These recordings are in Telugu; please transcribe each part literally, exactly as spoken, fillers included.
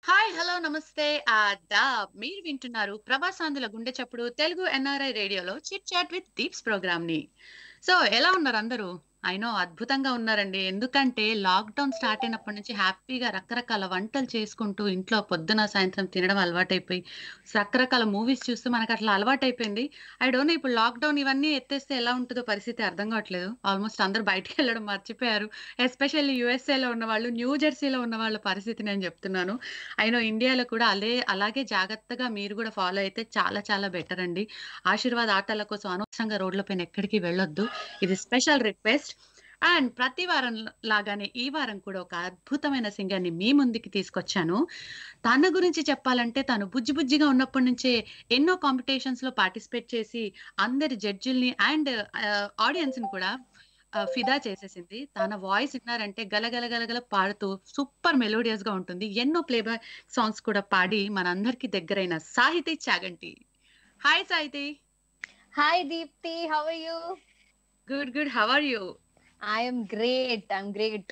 హాయ్! హలో! నమస్తే! ఆదాబ్! మీరు వింటున్నారు 'ప్రవాసాంధ్రుల గుండె చప్పుడు' తెలుగు ఎన్ఆర్ఐ రేడియోలో 'చిట్ చాట్ విత్ దీప్స్' ప్రోగ్రామ్‌ని. సో, ఎలా ఉన్నారు అందరూ? ఐ నో అద్భుతంగా ఉన్నారండి. ఎందుకంటే లాక్‌డౌన్ స్టార్ట్ అయినప్పటి నుంచి హ్యాపీగా రకరకాల వంటలు చేసుకుంటూ ఇంట్లో పొద్దున, సాయంత్రం తినడం అలవాటైపోయి, రకరకాల మూవీస్ చూస్తూ మనకట్లా అలవాటైపోయింది. ఐ డోంట్ నో ఇప్పుడు లాక్‌డౌన్ ఇవన్నీ ఎత్తేస్తే ఎలా ఉంటదో పరిస్థితి అర్థం కావట్లేదు. ఆల్‌మోస్ట్ అందరూ బయటికెళ్ళడం మర్చిపోయారు. ఎస్పెషల్లీ యూఎస్ఏలో ఉన్నవాళ్ళు, న్యూ జెర్సీలో ఉన్న వాళ్ళ పరిస్థితి నేను చెప్తున్నాను. ఐ నో ఇండియాలో కూడా అలే అలాగే జాగ్రత్తగా మీరు గూడా ఫాలో అయితే చాలా చాలా బెటర్ అండి. ఆశీర్వాద్ ఆటల కోసం అనవసరంగా రోడ్ల పైన ఎక్కడికి వెళ్ళొద్దు. ఇది స్పెషల్ రిక్వెస్ట్. అండ్ ప్రతి వారం ల లాగానే ఈ వారం కూడా ఒక అద్భుతమైన సింగర్‌ని మీ ముందుకి తీసుకొచ్చాను. తన గురించి చెప్పాలంటే తను బుజ్జి బుజ్జిగా ఉన్నప్పటి నుంచే ఎన్నో కాంపిటీషన్స్‌లో పార్టిసిపేట్ చేసి అందరి జడ్జిల్ని అండ్ ఆహ్, ఆడియన్స్‌ని కూడా ఆహ్, ఫిదా చేసేసింది. తన వాయిస్ ఇన్నారంటే గలగల గలగల పాడుతూ సూపర్ మెలోడియస్‌గా ఉంటుంది. ఎన్నో ప్లేబ్యాక్ సాంగ్స్ కూడా పాడి మనందరికీ దగ్గరైన Sahiti Chaganti. Hi Sahiti! Hi Deepti, how are you? Good. Good. How are you? I am great. I'm great.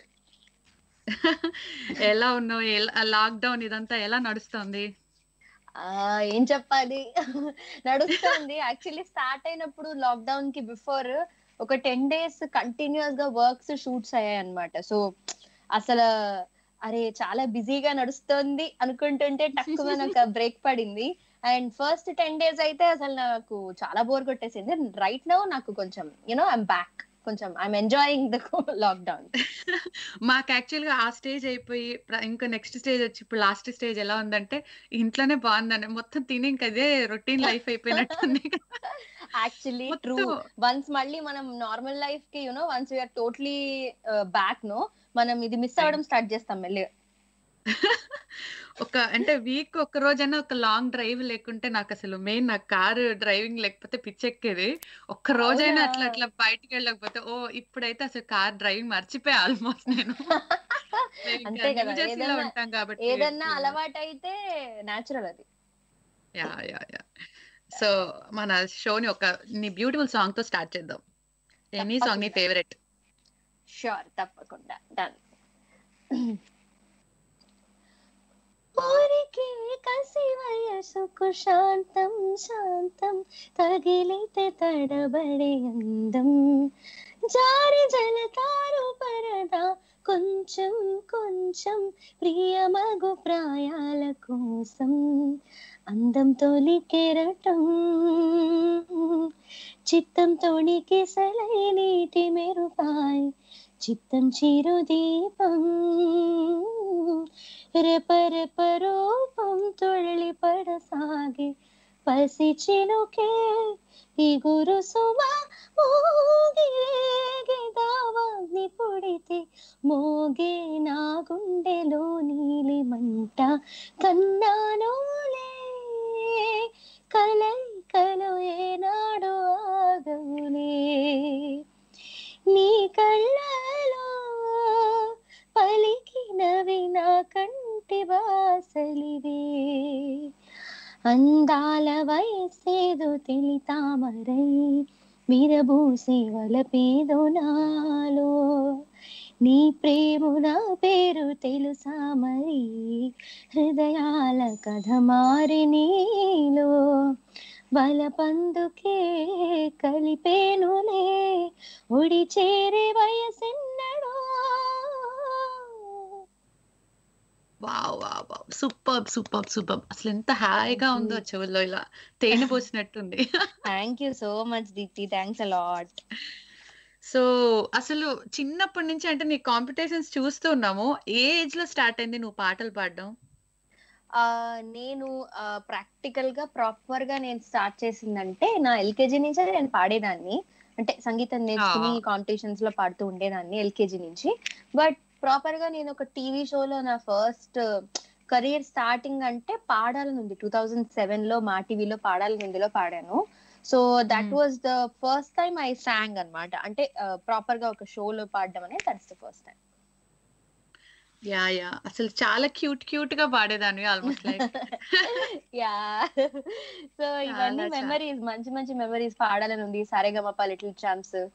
ఎలా ఉన్నావు? ఎలా లాక్‌డౌన్ ఇదంతా ఎలా నడుస్తోంది? ఆ ఏం చెప్పాలి నడుస్తుంది. యాక్చువల్లీ స్టార్ట్ అయినప్పుడు లాక్డౌన్ కి బిఫోర్ ఒక టెన్ డేస్ కంటిన్యూస్ గా వర్క్స్ షూట్స్ అయ్యాయి అన్నమాట. సో అసలు అరే చాలా బిజీగా నడుస్తుంది అనుకుంటుంటే టక్కున ఒక బ్రేక్ పడింది. అండ్ ఫస్ట్ టెన్ డేస్ అయితే అసలు నాకు చాలా బోర్ కొట్టేసింది. రైట్ నౌ నాకు కొంచెం యూనో ఐఎమ్ బ్యాక్. కొంచెం ఐఎమ్ ఎంజాయింగ్ ద లాక్డౌన్. మాకు యాక్చువల్‌గా ఆ స్టేజ్ అయిపోయి ప్ర ఇంకా నెక్స్ట్ స్టేజ్ వచ్చి ఇప్పుడు లాస్ట్ స్టేజ్ ఎలా ఉందంటే ఇంట్లోనే బావుందని మొత్తం తిని ఇంక అదే రొటీన్ లైఫ్ అయిపోయినట్టుంది. Actually true. మొత్తం వన్స్ మళ్ళీ మనం నార్మల్ లైఫ్ కి you know once we are totally back no మనం ఇది మిస్ రైట్. అవ్వడం స్టార్ట్ చేస్తాం మెల్లిగా. ఒక అంటే వీక్ ఒక్క రోజైనా ఒక లాంగ్ డ్రైవ్ లేకుంటే నాకసలు మెయిన్ నాకు కారు డ్రైవింగ్ లేకపోతే పిచ్చెక్కేది. ఒక్క రోజైనా అవునా? అట్లా అట్లా బయటికెళ్ళకపోతే ఓహ్! ఇప్పుడైతే అసలు కార్ డ్రైవింగ్ మర్చిపోయా ఆల్‌మోస్ట్ నేను. మేమింకా అంతే న్యూ కదా, జెర్సీలో ఏదన్నా ఉంటాం కాబట్టి ఏదన్నా యాహ్! అలవాటైతే నేచురల్ అది. యాహ్! యాహ్! యాహ్! సో, మన షోని ఒక నీ బ్యూటిఫుల్ సాంగ్‌తో స్టార్ట్ చేద్దాం. ఎనీ సాంగ్ నీ తప్పకుండా. ఫేవరెట్? ష్యూర్, తప్పకుండా. డన్. ఊరికే కసి వయసుకు శాంతం శాంతం తగిలితే తడబడే అందం జారి జలతారు పరదా కొంచెం కొంచెం ప్రియమగు ప్రాయాల కోసం అందం తొలి కెరటం చిత్తం తొణికి సలై నీటి మెరుపాయ్ చిత్తం చిరు దీపం రెపరెప రూపం తుళ్ళి పడసాగే పసి చినుకే ఇగురు సుమ మోగే దావాగ్ని పొడితే మోగే నా గుండెలో నీలి మంట కన్నానోలే కలై కలు ఏనాడు ఆగవులే నీ కళ్ళలో పలికినవి నా కంటి వాసలివే అందాల వయసేదో తెలి తామరై విరబూసే వలపేదో నాలో నీ ప్రేమ నా పేరు తెలుసా మరి హృదయాల కథ మారి నీలో బలపందుకే కలిపేనులే ఒడి చేరే వయసెన్నడో. Wow! Wow! Wow! Superb! Superb! Superb! అసలెంత హాయిగా ఉందో చెవుల్లో ఇలా తేనె పోసినట్టుంది. Thank you so much Deepti. Thanks a lot. So, అసలు చిన్నప్పటి నుంచి అంటే నీ కాంపిటీషన్స్ చూస్తూ ఉన్నాము. ఏ ఏజ్‌లో స్టార్ట్ అయింది నువ్వు పాటలు పాడడం? ఆహ్, నేను ఆహ్, ప్రాక్టికల్‌గా ప్రాపర్‌గా నేను స్టార్ట్ చేసిందంటే నా ఎల్‌కేజీ నుంచే నేను పాడేదాన్ని. అంటే సంగీతం నేర్చుకుని ఆ! కాంపిటీషన్స్‌లో పాడుతూ ఉండేదాన్ని ఎల్‌కేజీ నుంచి. బట్ ప్రాపర్‌గా నేను ఒక టీవీ షోలో నా ఫస్ట్ కెరియర్ స్టార్టింగ్ అంటే పాడాలని ఉంది. రెండు వేల ఏడులో మా టీవీలో పాడాలని ఉందిలో పాడాను. So that hmm. Was the first time I song అన్నమాట. అంటే ఆహ్, ప్రాపర్‌గా ఒక షోలో పాడడం అనేది that's the first time. Yeah! Yeah! అసలు చాలా క్యూట్ క్యూట్‌గా పాడేదానివి ఆల్‌మోస్ట్ లైక్. యాహ్! సో ఇవన్నీ చాలా చా మెమరీస్, మంచి మంచి మెమరీస్ పాడాలని ఉంది. 'సారేగమప లిటిల్ చాంప్స్'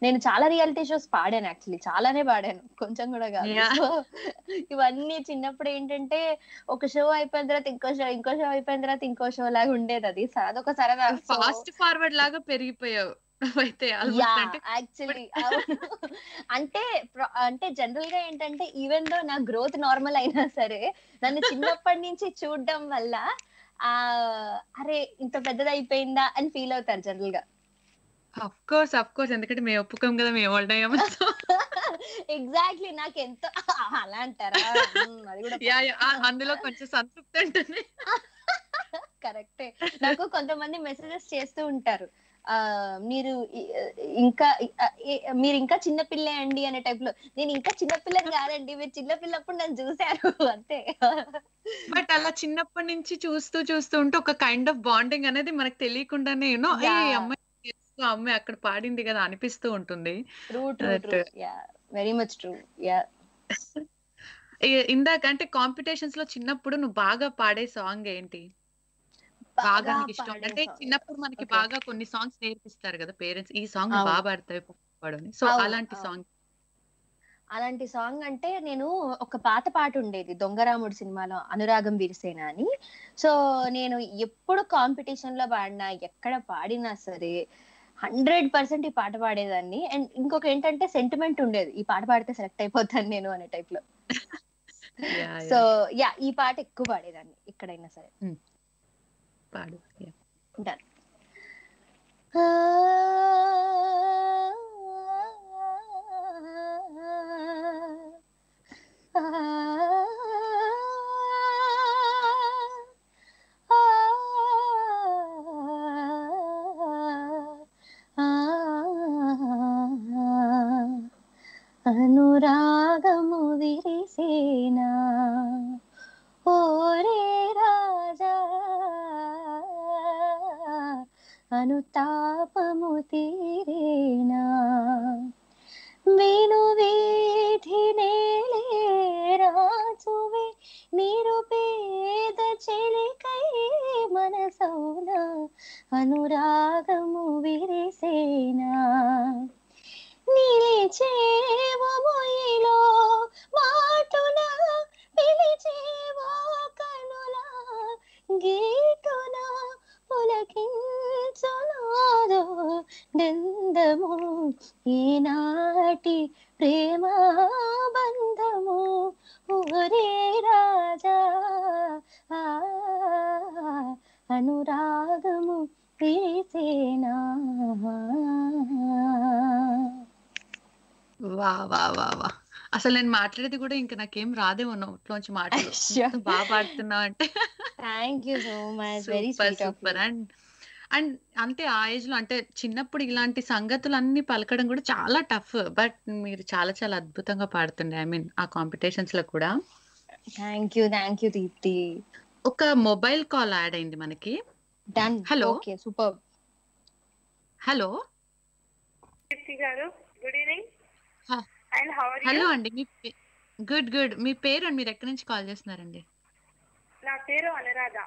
నేను చాలా రియాలిటీ షోస్ పాడాను, యాక్చువల్లీ చాలానే పాడాను, కొంచెం కూడా కాదు. సో ఇవన్నీ చిన్నప్పుడు ఏంటంటే ఒక షో అయిపోయిన తర్వాత ఇంకో షో, ఇంకో షో అయిపోయిన తర్వాత ఇంకో షో లాగా ఉండేది. అది అదొక సరదా. ఫాస్ట్ ఫార్వర్డ్ లాగా పెరిగిపోయావు అయితే. యా యాక్చువల్లీ అంటే అంటే జనరల్ గా ఏంటంటే ఈవెన్ దో నా గ్రోత్ నార్మల్ అయినా సరే నన్ను చిన్నప్పటి నుంచి చూడడం వల్ల ఆ అరే ఇంత పెద్దది అయిపోయిందా అని ఫీల్ అవుతారు జనరల్ గా. అఫ్ కోర్స్ అఫ్ కోర్స్ ఎందుకంటే మేము ఒప్పుకోం కదా మేము ఓల్డ్ అయ్యాము. ఎగ్జాక్ట్లీ నాకు ఎంతో అలా అంటారా, అది కూడా అందులో కొంచెం సంతృప్తి ఉంటుంది. కరెక్టే. నాకు కొంతమంది మెసేజెస్ చేస్తూ ఉంటారు, ఆ మీరు ఇంకా మీరు ఇంకా చిన్నపిల్లే అండి అనే టైప్ లో. నేను ఇంకా చిన్నపిల్లని కాదండి, మీరు చిన్నపిల్లప్పుడు నన్ను చూశారు అంతే. బట్ అలా చిన్నప్పటి నుంచి చూస్తూ చూస్తూ ఉంటే ఒక కైండ్ ఆఫ్ బాండింగ్ అనేది మనకు తెలియకుండానే యూనో ఏ అమ్మాయి అమ్మాయి అక్కడ పాడింది కదా అనిపిస్తూ ఉంటుంది. True true true yeah very much true yeah. ఇందాక అంటే కాంపిటీషన్స్ లో చిన్నప్పుడు నువ్వు బాగా పాడే సాంగ్ ఏంటి? బాగా ఇష్టం అంటే చిన్నప్పుడు మనకి బాగా కొన్ని సాంగ్స్ నేర్పిస్తారు కదా పేరెంట్స్, ఈ సాంగ్ బాగా పాడతాయి పాడని. సో అలాంటి సాంగ్ అలాంటి సాంగ్ అంటే నేను ఒక పాత పాట ఉండేది దొంగరాముడు సినిమాలో, అనురాగం వీరసేన అని. సో నేను ఎప్పుడు కాంపిటీషన్ లో పాడినా ఎక్కడ పాడినా సరే హండ్రెడ్ పర్సెంట్ ఈ పాట పాడేదాన్ని. అండ్ ఇంకొక ఏంటంటే సెంటిమెంట్ ఉండేది, ఈ పాట పాడితే సెలెక్ట్ అయిపోతాను నేను అనే టైప్ లో. సో యా ఈ పాట ఎక్కువ పాడేదాన్ని ఎక్కడైనా సరే. పాడు. Done. అనురాగము విరిసేనా ఓరే రాజా, అనుతాపము తీరేనా, వేణు వీధి నేలే రాజువే నిరుపేద చెలికై మనసౌన అనురాగము విరిసేనా, నిలిచేవో మొయిలో మాటున పిలిచేవో కనుల గీటున పులకించునాదో నందము ఈనాటి ప్రేమ బంధము ఓరే రాజా అనురాగము విరిసేనా. వా వా వా వా అసలు నేను మాట్లాడేది కూడా ఇంకా నాకేం రాదేమో నోట్లోంచి మాటలు, బాగా పాడుతున్నావు అంటే. Thank you so much, very super. And and అంటే ఆ ఏజ్ లో అంటే చిన్నప్పుడు ఇలాంటి సంగతులు అన్ని పలకడం కూడా చాలా టఫ్, బట్ మీరు చాలా చాలా అద్భుతంగా పాడుతుండే. ఐ మీన్ ఆ కాంపిటీషన్స్ లో కూడా. Thank you thank you Deepti. ఒక మొబైల్ కాల్ యాడ్ అయింది మనకి. Done. Hello. Okay super. Hello Deepti garu, good evening. And how are you? Hello అండి, మీ గుడ్ గుడ్ మీ పేరు అండి, మీరు ఎక్కడి నుంచి కాల్ చేస్తున్నారండి? నా పేరు అనురాధ.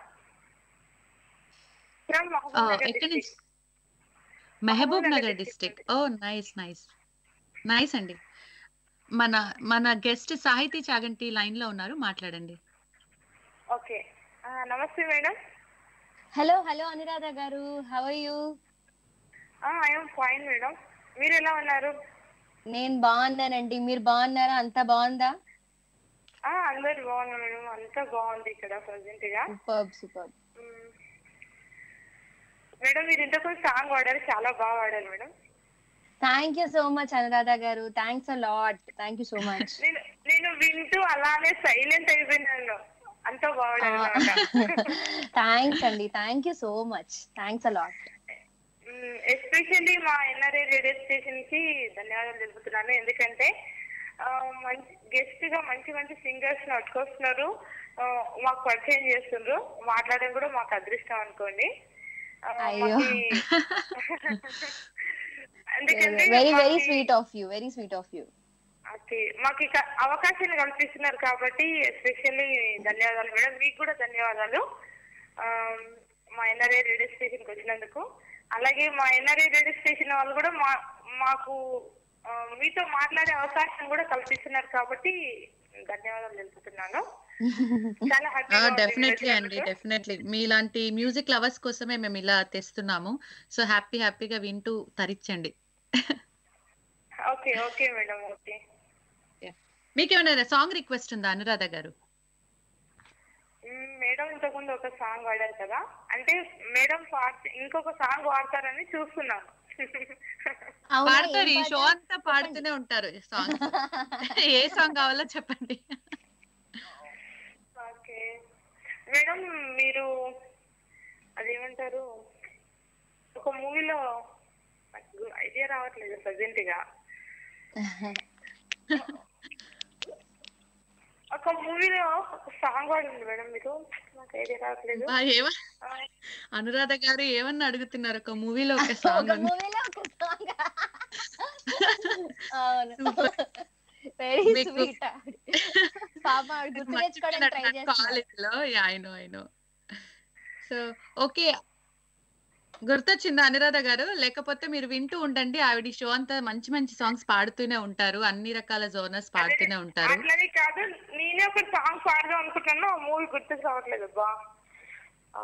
ఫ్రమ్ ఎక్కడి నుంచి? Mahabubnagar district. Oh nice nice nice అండి. మన మన గెస్ట్ సాహితీ చాగంటి లైన్ లో ఉన్నారు, మాట్లాడండి. ఓకే నమస్తే మేడం. హలో హలో అనురాధ గారు, how are you? I am fine madam, మీరు ఎలా ఉన్నారు? నేను బాగున్నానండి, మీరు బాగున్నారా? అంతా బాగుందా? అందరు బాగున్నారు మేడం, అంతా బాగుంది ఇక్కడ ప్రెసెంట్ గా. Super super. మేడం మీరు ఇంతకుముందు సాంగ్ పాడారు, చాలా బాగా పాడారు madam. Thank you so much Anuradha గారు, thanks a lot, thank you so much. నేను నేను వింటూ అలానే సైలెంట్ అయిపోయినాను, అంత బాగుంది. థ్యాంక్స్ అండి, thank you so much, thanks a lot. Especially మా ఎన్ఆర్ఐ రేడియో స్టేషన్ కి ధన్యవాదాలు తెలుపుతున్నాను, ఎందుకంటే మంచి గెస్ట్ గా మంచి మంచి సింగర్స్ పట్టుకొస్తున్నారు, మాకు పరిచయం చేస్తున్నారు, మాట్లాడడం కూడా మాకు అదృష్టం అనుకోండి. ఎందుకంటే very very sweet of you, very sweet of you. Okay, మాకు ఇక అవకాశాన్ని కల్పిస్తున్నారు కాబట్టి ఎస్పెషల్లీ ధన్యవాదాలు మేడం. మీకు కూడా ధన్యవాదాలు మా ఎన్ఆర్ఐ రేడియో స్టేషన్కి వచ్చినందుకు. అలాగే మా ఎన్ఆర్ఐ రేడియో స్టేషన్ వాళ్ళు కూడా మా మాకు ఆ, మీతో మాట్లాడే అవకాశం కూడా కల్పిస్తున్నారు కాబట్టి ధన్యవాదాలు తెలుపుతున్నాను. చాలా హ్యాపీగా ఉంది మీరు డెఫినెట్లీ అండి, వచ్చినందుకు. డెఫినెట్లీ మీలాంటి మ్యూజిక్ లవర్స్ కోసమే మేము ఇలా తెస్తున్నాము. సో హ్యాపీ హ్యాపీగా వింటూ తరించండి. Okay okay madam, okay. మీకు ఏమైనా సాంగ్ రిక్వెస్ట్ ఉందా అనురాధ గారు? మ్, మేడం ఇంతకుముందు ఒక సాంగ్ వాడారు కదా, అంటే మేడం పాట ఇంకొక సాంగ్ వాడతారని చూస్తున్నాను. అవునా, ఏం పాడతారు, ఈ పాట? షో అంతా పాడుతూనే ఉంటారు సాంగ్. ఏ సాంగ్ కావాలో చెప్పండి. ఓకే మేడం, మీరు అదేమంటారు ఒక మూవీలో నాకు ఐడియా రావట్లేదు ప్రజెంట్ గా. ఒక మూవీలో ఒక సాంగ్ వాడింది మేడం, మీరు నాకు ఐడియా రావట్లేదు. ఆ, ఏమ ఆ, అనురాధ గారు ఏమన్నా అడుగుతున్నారు? ఒక మూవీలో ఒక ఒక సాంగ్ మూవీలో ఒక సాంగ్. అవును, Super. వెరీ మీకు స్వీట్. పాప ఆవిడ గుర్తు తెచ్చుకోవడానికి ట్రై చేస్తున్నారు. కాలేజ్ లో I know I know. So okay, గుర్తొచ్చిందా అనురాధ గారు? లేకపోతే మీరు వింటూ ఉండండి, ఆవిడ షో అంతా మంచి మంచి సాంగ్స్ పాడుతూనే ఉంటారు, అన్ని రకాల జోనర్స్ అదే పాడుతూనే ఉంటారు. అట్లని కాదు, నేనే ఒక సాంగ్ పాడదాం అనుకుంటున్నాను, ఆ మూవీ గుర్తుకు రావట్లేదు అబ్బా. ఆ,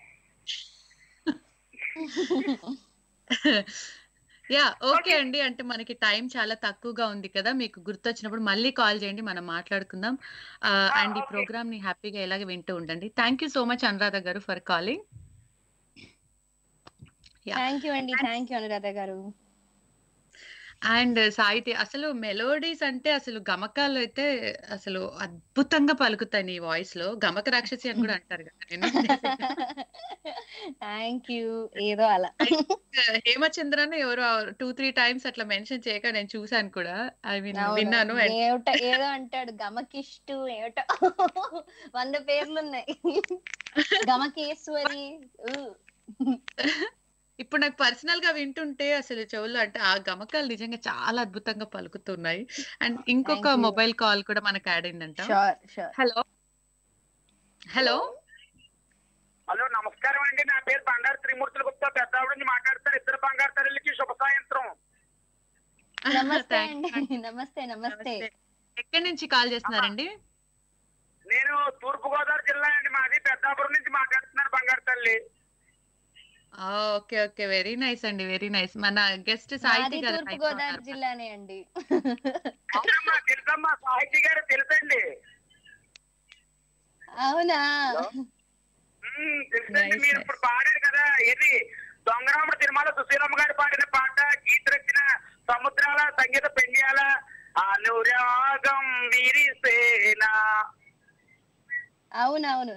యా ఓకే ఓకే అండి, అంటే మనకి టైం చాలా తక్కువగా ఉంది కదా, మీకు గుర్తొచ్చినప్పుడు మళ్ళీ కాల్ చేయండి, మనం మాట్లాడుకుందాం. ఆ, అండ్ ఈ ఓకే ప్రోగ్రామ్ ని హ్యాపీగా ఇలాగే వింటూ ఉండండి. Thank you so much Anuradha గారు for calling. Yeah thank you అండి, థ్యాంక్ యూ అనురాధ గారు. అండ్ సాహితీ, అసలు మెలోడీస్ అంటే అసలు గమకాలు అయితే అసలు అద్భుతంగా పలుకుతాయి నీ వాయిస్ లో. గమక రాక్షసి అని కూడా అంటారు కదా నేను. Thank you. ఏదో అలా. హేమచంద్రన్ ఎవరో టూ త్రీ టైమ్స్ అట్లా మెన్షన్ చేయక నేను చూసాను కూడా, ఐ మీన్ అవును, విన్నాను. And ఏమిటో ఏదో అంటాడు, గమకిష్టు ఏమిటో వంద పేర్లు ఉన్నాయి. గమకేశ్వరి. ఊ. ఇప్పుడు నాకు పర్సనల్ గా వింటుంటే అసలు చెవుల్లో అంటే ఆ గమకాలు నిజంగా చాలా అద్భుతంగా పలుకుతున్నాయి. అండ్ ఇంకొక థ్యాంక్ యూ. మొబైల్ కాల్ కూడా మనకు యాడ్ అయిందంట. Sure sure. Hello hello hello, నమస్కారం అండి. నా పేరు బండారు త్రిమూర్తుల గుప్తా, పెద్దావిడ నుంచి మాట్లాడతారు. ఇద్దరు బంగారు తల్లికి శుభ సాయంత్రం. నమస్తే థ్యాంక్ అండి, నమస్తే నమస్తే. నమస్తే. ఎక్కడి నుంచి కాల్ చేస్తున్నారండి? నేను తూర్పు గోదావరి జిల్లా అండి, మాది పెద్దాపురం నుంచి మాట్లాడుతున్నాను బంగారు తల్లి. ఓకే ఓకే, వెరీ నైస్ అండి, వెరీ నైస్. మన గెస్ట్ మాది సాహితీ గారు తూర్పు లైన్ లో గోదావరి ఉన్నారు. జిల్లానే అండి. అవునమ్మా, తెలుసమ్మా, సాహితీ గారు తెలుసండి. అవునా? హలో, ఉమ్, తెలుసండి. నైస్ మీరు నైస్. ఇప్పుడు పాడారు కదా, ఏది దొంగరాముడు తిరుమల సుశీలమ్మ గారు పాడిన పాట, గీత రచన సముద్రాల, సంగీత పెండ్యాల, అనురాగం విరిసేనా. అవునవును.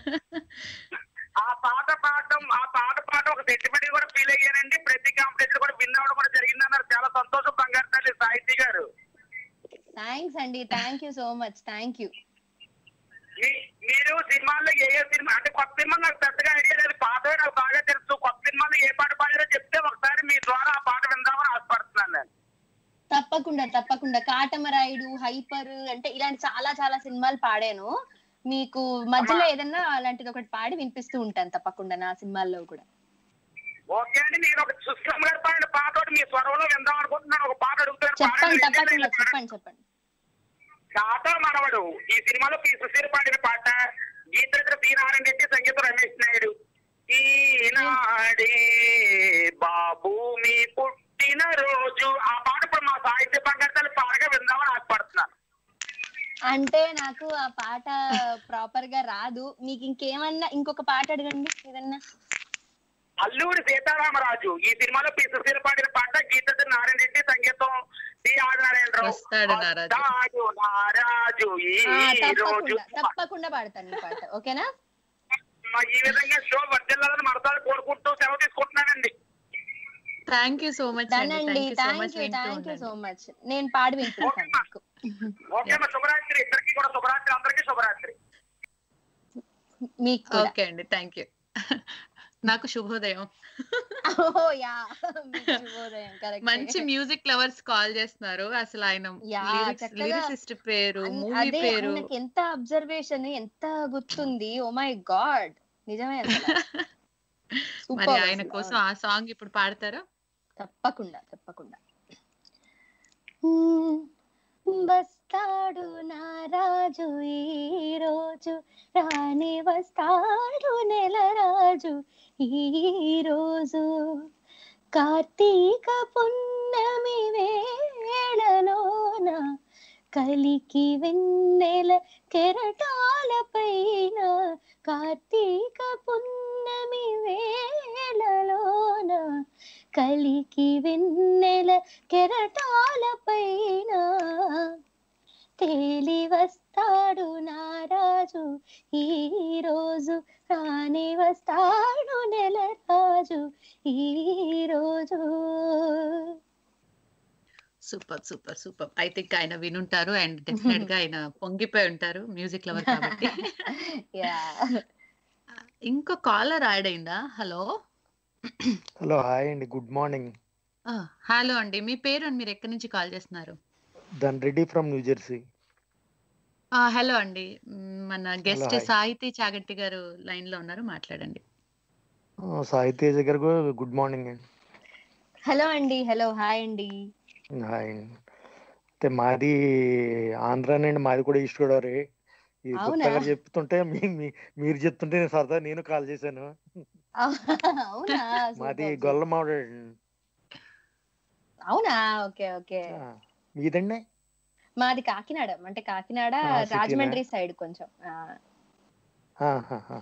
ఆ పాట పాడటం ఆ పాట పాట ఒక సెంటిమెంట్ కూడా ఫీల్ అయ్యానండి. ప్రతి కాంపిటీషన్ కూడా విన్ అవ్వడం కూడా జరిగింది అన్నారు. చాలా సంతోషం బంగారు తల్లి సాహితీ గారు. థ్యాంక్స్ అండి, thank you so much, thank you. మీ- మీరు సినిమాల్లో ఏ ఏ సినిమా అంటే కొత్త సినిమా నాకు పెద్దగా ఐడియా లేదు, పాత నాకు బాగా తెలుసు. కొత్త సినిమాలో ఏ పాట పాడారో చెప్తే ఒకసారి మీ ద్వారా ఆ పాట విందామని ఆశపడుతున్నాను నేను. తప్పకుండా తప్పకుండా. కాటమరాయుడు, హైపర్ అంటే ఇలాంటి చాలా చాలా సినిమాలు పాడాను. మీకు మధ్యలో ఏదన్నా అలాంటిది ఒకటి పాడి వినిపిస్తూ ఉంటాను తప్పకుండా నా సినిమాల్లో కూడా. ఓకే అండి, నేను ఒక సుశీలమ్మ గారు పాడిన పాట ఒకటి మీ స్వరంలో విందాం అనుకుంటున్నాను. ఒక పాట అడుగుతాను, చెప్పండి పాడండి. తప్పకుండా, చెప్పండి చెప్పండి. తాత మనవడు ఈ సినిమాలో పి సుశీల్ పాడిన పాట, గీత పి నారాయణ రెడ్డి, సంగీతం రమేష్ నాయుడు. ఈనాడే బాబు మీ పుట్టిన రోజు, ఆ పాట ఇప్పుడు మా సాహిత్య బంగారు పాటగా విందామని ఆశపడుతున్నాను. అంటే నాకు ఆ పాట ప్రాపర్ గా రాదు. మీకు ఇంకేమన్నా ఇంకొక పాట అడగండి ఏదన్నా. అల్లూరి సీతారామరాజు ఈ సినిమాలో పి సుశీల్ పాడిన పాట, గీత నారాయణ రెడ్డి, సంగీతం టి ఆదినారాయణరావు. వస్తాడు నారాజు. వస్తాడు నారాజు ఈ ఆ, రోజు. తప్పకుండా తప్పకుండా పాడతాను ఈ పాట, ఓకేనా? ఈ విధంగా షో వర్జిల్లాలని మరసాలు కోరుకుంటూ సెలవు తీసుకుంటున్నానండి. థ్యాంక్ యూ సో మచ్ అండి, డనండి. Thank you so much. Thank you వింటూ థ్యాంక్ యూ సో ఉండండి. మచ్. నేను పాడి వినిపిస్తాను మీకు. ఓకే అమ్మా, శుభరాత్రి. ఇద్దరికి కూడా శుభరాత్రి, అందరికీ శుభరాత్రి. మీకు కూడా. ఓకే అండి, థ్యాంక్ యూ. నాకు శుభోదయం. ఓ యా, మీకు శుభోదయం. కరెక్ట్. మంచి మ్యూజిక్ లవర్స్ కాల్ చేస్తున్నారు. అసలు ఆయన యా, లిరిక్స్ చక్కగా లిరిసిస్ట్ పేరు, అన్- మూవీ అదే పేరు. ఆయనకి ఎంత అబ్జర్వేషన్, ఎంత గుర్తుంది. ఓ మై గాడ్, నిజమే అసలు. మరి సూపర్ ఆయన అసలు. కోసం అవును. ఆ సాంగ్ ఇప్పుడు పాడతారా? తప్పకుండా తప్పకుండా. మ్మ్. వస్తాడు నా రాజు ఈ రోజు, రాని వస్తాడు నెల రాజు ఈ రోజు, కార్తీక పున్నమి వేళలోన కలికి వెన్నెల కెరటాల పైన, కార్తీక పున్నమి వేళలోన కలికి వెన్నెల కెరటాల పైన, తేలి వస్తాడు నా రాజు ఈ రోజు, రాని వస్తాడు నెల రాజు ఈ రోజు. Super super super. I think ఆయన వినుంటారు అండ్ డెఫినెట్ గా ఆయన పొంగిపోయి ఉంటారు మ్యూజిక్ లవర్ కాబట్టి. యా ఇంకో కాలర్ యాడ్ అయిందా? హలో హలో హాయ్ అండి, గుడ్ మార్నింగ్. హలో అండి, మీ పేరు అండ్ మీరు ఎక్కడి నుంచి కాల్ చేస్తున్నారు? దన్ Reddy from New Jersey. Hello అండి, మ్, మన గెస్ట్ hi. సాహితీ చాగంటి గారు లైన్ లో ఉన్నారు, మాట్లాడండి. సాయి తేజ గారు గుడ్ మార్నింగ్ అండి. హలో అండి, హలో హాయ్ అండి. హాయ్ అండి. అయితే మాది ఆంధ్రానండి, మాది కూడా ఈస్ట్ గోదావరి. ఈ అవునా? గుప్తా గారు చెప్తుంటే మీ- మీ- మీరు చెప్తుంటే నేను సరదా నేను కాల్ చేశాను. అవునా? మాది సూపర్. గొల్ల మామిడి. అవునా? Okay okay. మీదండి? మాది కాకినాడ, అంటే కాకినాడ ఆ, సిటీనా? రాజమండ్రి సైడ్ కొంచెం. ఆ, ఆహాహా.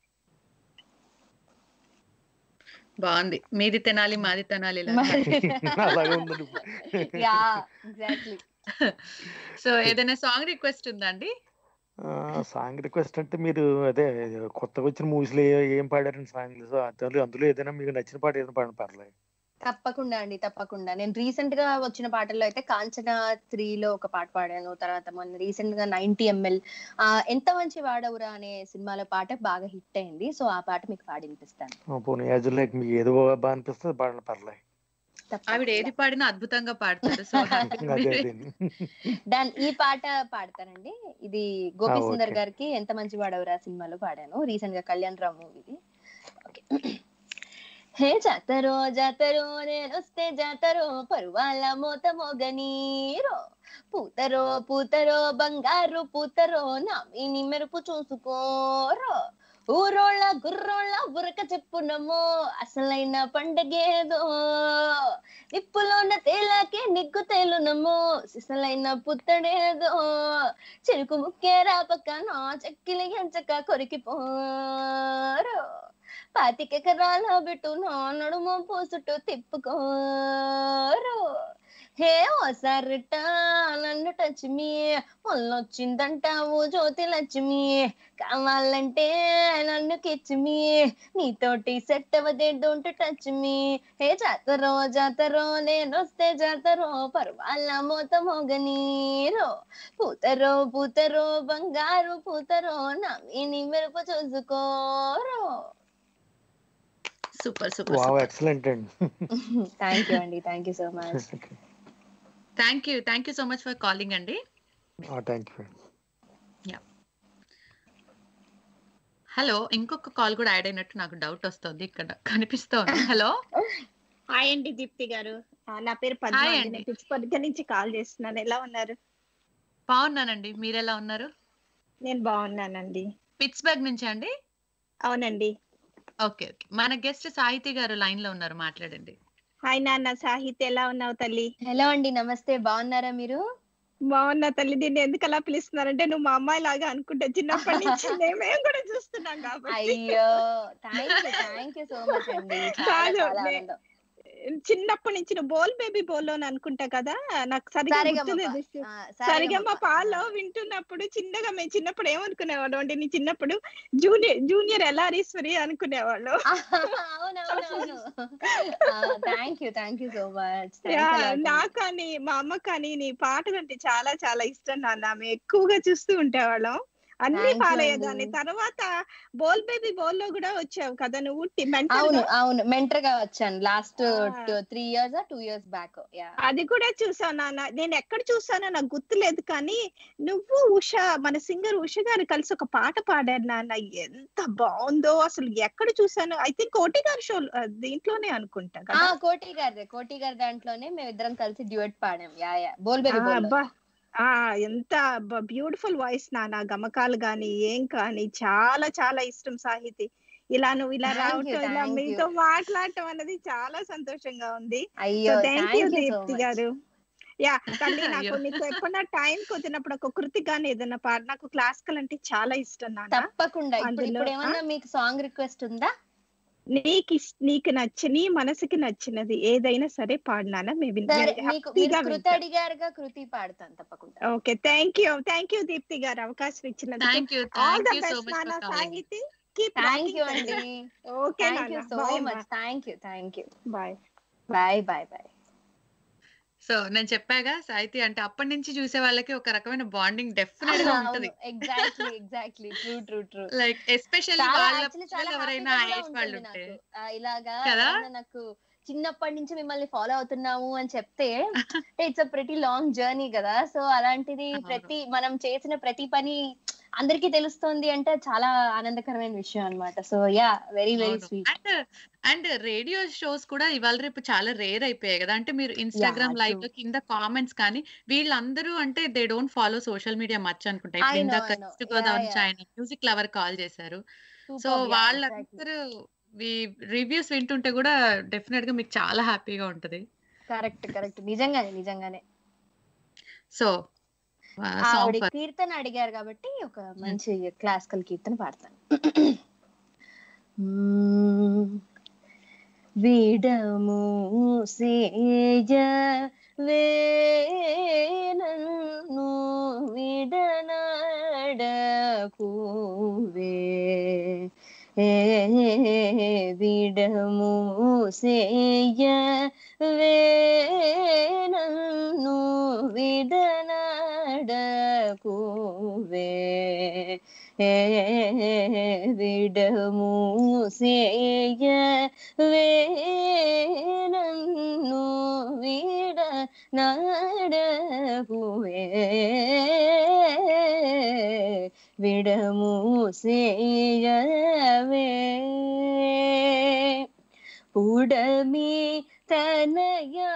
బాగుంది, మీది తినాలి మాది తినాలి. మరి అలాగే ఉందండి. Yeah exactly. సో ఏదైనా సాంగ్ రిక్వెస్ట్ ఉందా అండి? సాంగ్ రిక్వెస్ట్ అంటే మీరు అదే కొత్తగా వచ్చిన మూవీస్ లో ఏ- ఏం పాడారండి సాంగ్లు? సో అందులో అందులో ఏదైనా మీకు నచ్చిన పాట ఏదైనా పాడండి, పర్లేదు. తప్పకుండా అండి, తప్పకుండా. నేను రీసెంట్ గా వచ్చిన పాటల్లో అయితే కాంచన త్రీ లో ఒక పాట పాడాను. తర్వాత మొన్న రీసెంట్ గా నైన్టీ ఎంఎల్ ఎంత మంచి వాడవురా అనే సినిమాలో పాట బాగా హిట్ అయింది. సో ఆ పాట మీకు పాడి వినిపిస్తాను. ఆ, పోనీ యాజ్ లైక్ మీకు ఏదో బాగా అనిపిస్తుంది పాడండి, పర్లేదు. ఆవిడ ఏది పాడినా అద్భుతంగా పాడతారు. సో అదే అదే. దాని ఈ పాట పాడతానండి. ఇది గోపి ఆ, సుందర్ ఓకే. గారికి ఎంత మంచి వాడవురా సినిమాలో పాడాను, రీసెంట్ గా కళ్యాణ్ రామ్ మూవీది. ఓకే. హే జాతరో జాతరో నేనొస్తే జాతరో, పరువాల మోత మోగనీరో, పూతరో పూతరో బంగారు పూతరో, నా మీని మెరుపు చూసుకోరో, ఊరోళ్ళ గుర్రోళ్ళ బురక చెప్పునమో, అసలైన పండగేదో, నిప్పులోన తేలాకే నిగ్గు తేలునమో, సిసలైన పుత్తడేదో, చెరుకు ముక్కేరా పక్కన చెక్కిలి ఎంచక కొరికిపోరో, పాతికెకరాల బిట్టు నా నడుము పూసుట్టు తిప్పుకోరు, హే ఓసారిట నన్ను టచ్ మీ, మొన్నొచ్చిందంటావు జ్యోతి లక్ష్మి, కావాలంటే నన్ను కిచ్ మీ, నీతోటి సెట్ అవదే డోంట్ టచ్ మీ, హే జాతరో జాతరో నేనొస్తే జాతరో, పర్వాల మోత మోగనీరో, పూతరో పూతరో బంగారు పూతరో, నా మీని మెరుపు చూసుకోరో. Super super wow, super. Excellent అండి. థ్యాంక్ యూ అండి, thank you so much. Thank you thank you so much for calling అండి. Thank you. హలో, ఇంకొక కాల్ కూడా యాడ్ అయినట్టు నాకు డౌట్ వస్తుంది, ఇక్కడ కనిపిస్తోంది. హలో హాయ్ అండి దీప్తి గారు, ఆ, నా పేరు పద్మ హాయ్ అండి. అండి. నేను పిచ్చిపొద్దుట నుంచి కాల్ చేస్తున్నాను. ఎలా ఉన్నారు? బాగున్నానండి, మీరు ఎలా ఉన్నారు? నేను బాగున్నానండి. పిట్స్బర్గ్ నుంచి అండి. అవునండి. ఓకే ఓకే, మన గెస్ట్ సాహితీ గారు లైన్ లో ఉన్నారు, మాట్లాడండి. హాయ్ నాన్న సాహిత్య, ఎలా ఉన్నావు తల్లి? హలో అండి, నమస్తే. బాగున్నారా మీరు? బాగున్నా తల్లి. దీన్ని ఎందుకు అలా పిలుస్తున్నారంటే నువ్వు మా అమ్మాయి లాగా అనుకుంటా, చిన్నప్పటి నుంచి మేము కూడా చూస్తున్నాం కాబట్టి. అయ్యో, thank you thank you so much అండి. చాలా కాదు, చాలా నే- ఆనందం. చిన్నప్పటి నుంచి నువ్వు బోల్ బేబీ బోలో అని అనుకుంటా కదా, నాకు సరిగా సరిగమప. గుర్తులేదు. ఆ, సరిగా మా సరిగమప. పాలో వింటున్నప్పుడు చిన్నగా మేము చిన్నప్పుడు ఏమనుకునేవాళ్ళం అంటే నీ చిన్నప్పుడు జూనియర్ జూనియర్ ఎల్ఆరీశ్వరి అనుకునేవాళ్ళు. అవునవునవును. Thank you thank you so much. Yeah, నాకు కానీ మా అమ్మ కానీ నీ పాటలు అంటే చాలా చాలా ఇష్టం నాన్న. మేము ఎక్కువగా చూస్తూ ఉండేవాళ్ళం. అన్ని థ్యాంక్ ఫాలో యూ అయ్యేదాన్ని. అండి. తర్వాత బోల్ బేబీ బోల్ లో కూడా వచ్చావు కదా నువ్వు మెంటల్ అవును గా. అవును మెంటర్ గా వచ్చాను లాస్ట్ ఆ, three years two years back. Yeah అది కూడా చూసాను నాన్న. నేను ఎక్కడ చూసానో నాకు గుర్తులేదు, కానీ నువ్వు ఉష, మన సింగర్ ఉష గారు కలిసి ఒక పాట పాడారు నాన్న. ఎంత బాగుందో అసలు. ఎక్కడ చూసాను, ఐ థింక్ కోటి గారి షో దీంట్లోనే అనుకుంటా ఆ కదా. కోటి గారి కోటి గారి దాంట్లోనే మేమిద్దరం కలిసి డ్యూయట్ పాడాం. యా యా బోల్ బేబీ ఆ, బోల్. అబ్బా ఆ ఎంత బ్యూటిఫుల్ వాయిస్ నాన్న. గమకాలు గాని ఏం కానీ చాలా చాలా ఇష్టం సాహితి. ఇలా నువ్వు ఇలా థ్యాంక్ యూ రావటం, ఇలా థ్యాంక్ యూ. మీతో మాట్లాడటం అనేది చాలా సంతోషంగా ఉంది. సో అయ్యో thank you thank you so Deepthi much. గారు. యా తల్లి, నాకు అయ్యో నీకు ఎప్పుడన్నా టైం కుదిరినప్పుడు ఒక కృతి గాని ఏదైనా పాడు. నాకు క్లాసికల్ అంటే చాలా ఇష్టం నాన్న. తప్పకుండా. ఇప్పుడు అందులో ఇప్పుడు ఆ ఏమన్నా మీకు సాంగ్ రిక్వెస్ట్ ఉందా? నీకు ఇస్- నీకు నచ్చిన, నీ మనసుకి నచ్చినది ఏదైనా సరే పాడినానా, మేము సరే మీకు మీరు హ్యాపీగా కృతి వింటాం. అడిగారుగా, కృతి పాడతాను తప్పకుండా. Okay, thank you thank you Deepthi గారు అవకాశం ఇచ్చినందుకు. Thank you all thank the you so best much నాన్న for calling. Sahithi. Keep thank you rocking అండి. తల్లి. ఓకే థ్యాంక్ యూ నాన్న, so bye much. Thank you thank you. Bye. Bye bye bye. So నేను చెప్పాగా సాహితి అంటే అప్పటి నుంచి చూసే వాళ్ళకి ఒక రకమైన బాండింగ్ డెఫినెట్ గా అవును ఉంటది. Exactly exactly true true true. Like especially చాలా వాళ్ళ యాక్చువల్లీ పిల్లలు చాలా ఎవరైనా హ్యాపీగా ఆ కూడా ఏజ్ వాళ్ళు ఉంటుంది ఉంటే నాకు. ఆ, ఇలాగా కదా. ఎవరైనా నాకు చిన్నప్పటి నుంచి మిమ్మల్ని ఫాలో అవుతున్నాము అని చెప్తే it's a pretty long journey కదా. సో అలాంటిది అవును ప్రతి మనం చేసిన ప్రతి పని అందరికీ తెలుస్తుంది అంటే చాలా ఆనందకరమైన విషయం అన్నమాట. సో యా వెరీ వెరీ అవును. Sweet. And and radio shows కూడా ఇవాళ రేపు చాలా రేర్ అయిపోయాయి కదా. అంటే మీరు యా ఇన్స్టాగ్రామ్ ట్రూ. లైవ్ లో కింద కామెంట్స్ కానీ వీళ్ళందరూ అంటే they don't follow social media much అనుకుంటా. ఐ ఇప్పుడు నో ఇందాక I know. East yeah Godavari నుంచి యా ఆయన మ్యూజిక్ లవర్ కాల్ చేశారు. So super. Yeah exactly. వాళ్ళందరూ రివ్యూస్ వింటుంటే కూడా డెఫినెట్ గా మీకు చాలా హ్యాపీగా ఉంటది. కరెక్ట్ కరెక్ట్ నిజంగానే నిజంగానే. సో సాంగ్ ఆవిడ ఫర్ కీర్తన అడిగారు కాబట్టి ఒక మంచి క్లాసికల్ కీర్తన పాడతాను. మ్మ్. విడము సేయ వేనన్ను విడనడకువే విడము సేయ వేనన్ను విడనడకువే విడము సేయ వేనన్ను విడనడకువే విడము సేయవే పుడమి తనయా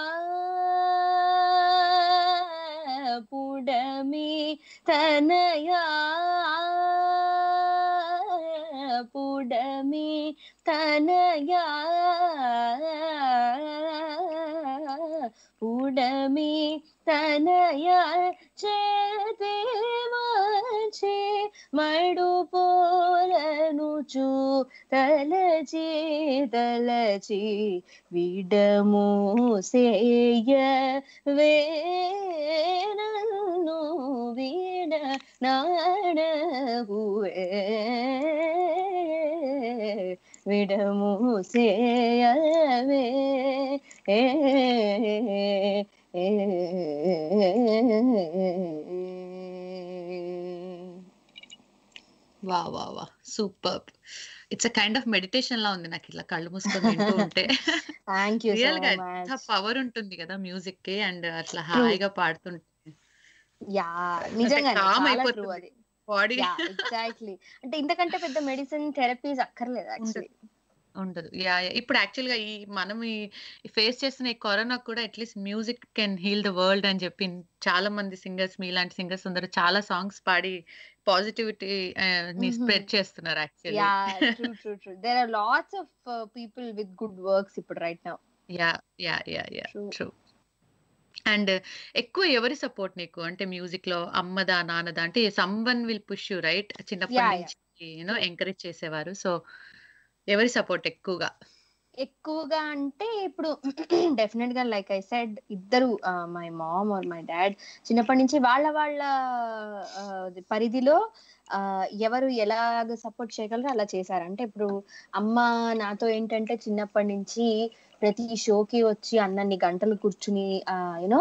పుడమి తనయా పుడమి తనయా పుడమి తనయా చేతే వచ్చే మడుపోలనుచు తలచి తలచి విడము సేయ వేనన్ను విడ నాడగువే విడము సేయవే వా వా వా super. It's a kind of meditation లా ఉంది నాకు ఇట్లా కళ్ళు మూసుకొని వింటూ ఉంటే. థ్యాంక్ యూ సో రియల్ గా ఎంత మచ్. పవర్ ఉంటుంది కదా మ్యూజిక్ కి. అండ్ అట్లా ట్రూ. హాయిగా పాడుతుంటే యా అంటే నిజంగానే కామ్ చాలా ట్రూ అయిపోతుంది అది. బాడీ. Yeah exactly. అంటే ఇంతకంటే పెద్ద మెడిసిన్ థెరపీస్ అక్కర్లేదు ఉండదు యాక్చువల్లీ. ఉండదు. Yeah yeah. ఇప్పుడు యాక్చువల్ గా ఈ మనం ఈ ఫేస్ చేస్తున్న ఈ కరోనా కూడా at least music can heal the world అని చెప్పి చాలా మంది సింగర్స్, మీలాంటి సింగర్స్ అందరూ చాలా సాంగ్స్ పాడి పాజిటివిటీ ని స్ప్రెడ్ చేస్తున్నారు actually. Yeah true true true. There are lots of people with good works ఇప్పుడు right now. Yeah yeah yeah yeah true. True. And ఎక్కువ ఎవరి సపోర్ట్ నీకు అంటే మ్యూజిక్ లో అమ్మదా నాన్నదా అంటే someone will push you right చిన్నప్పటి యా యా నుంచి యూనో ఎంకరేజ్ చేసేవారు. సో ఎవరి సపోర్ట్ ఎక్కువగా? ఎక్కువగా అంటే ఇప్పుడు డెఫినెట్ గా లైక్ ఐ సెడ్ ఇద్దరు my mom or my dad చిన్నప్పటి నుంచి వాళ్ళ వాళ్ళ ఆ, పరిధిలో ఆ, ఎవరు ఎలాగ సపోర్ట్ చేయగలరో అలా చేశారు. అంటే ఇప్పుడు అమ్మ నాతో ఏంటంటే చిన్నప్పటి నుంచి ప్రతి షోకి వచ్చి అన్నన్ని గంటలు కూర్చుని యూనో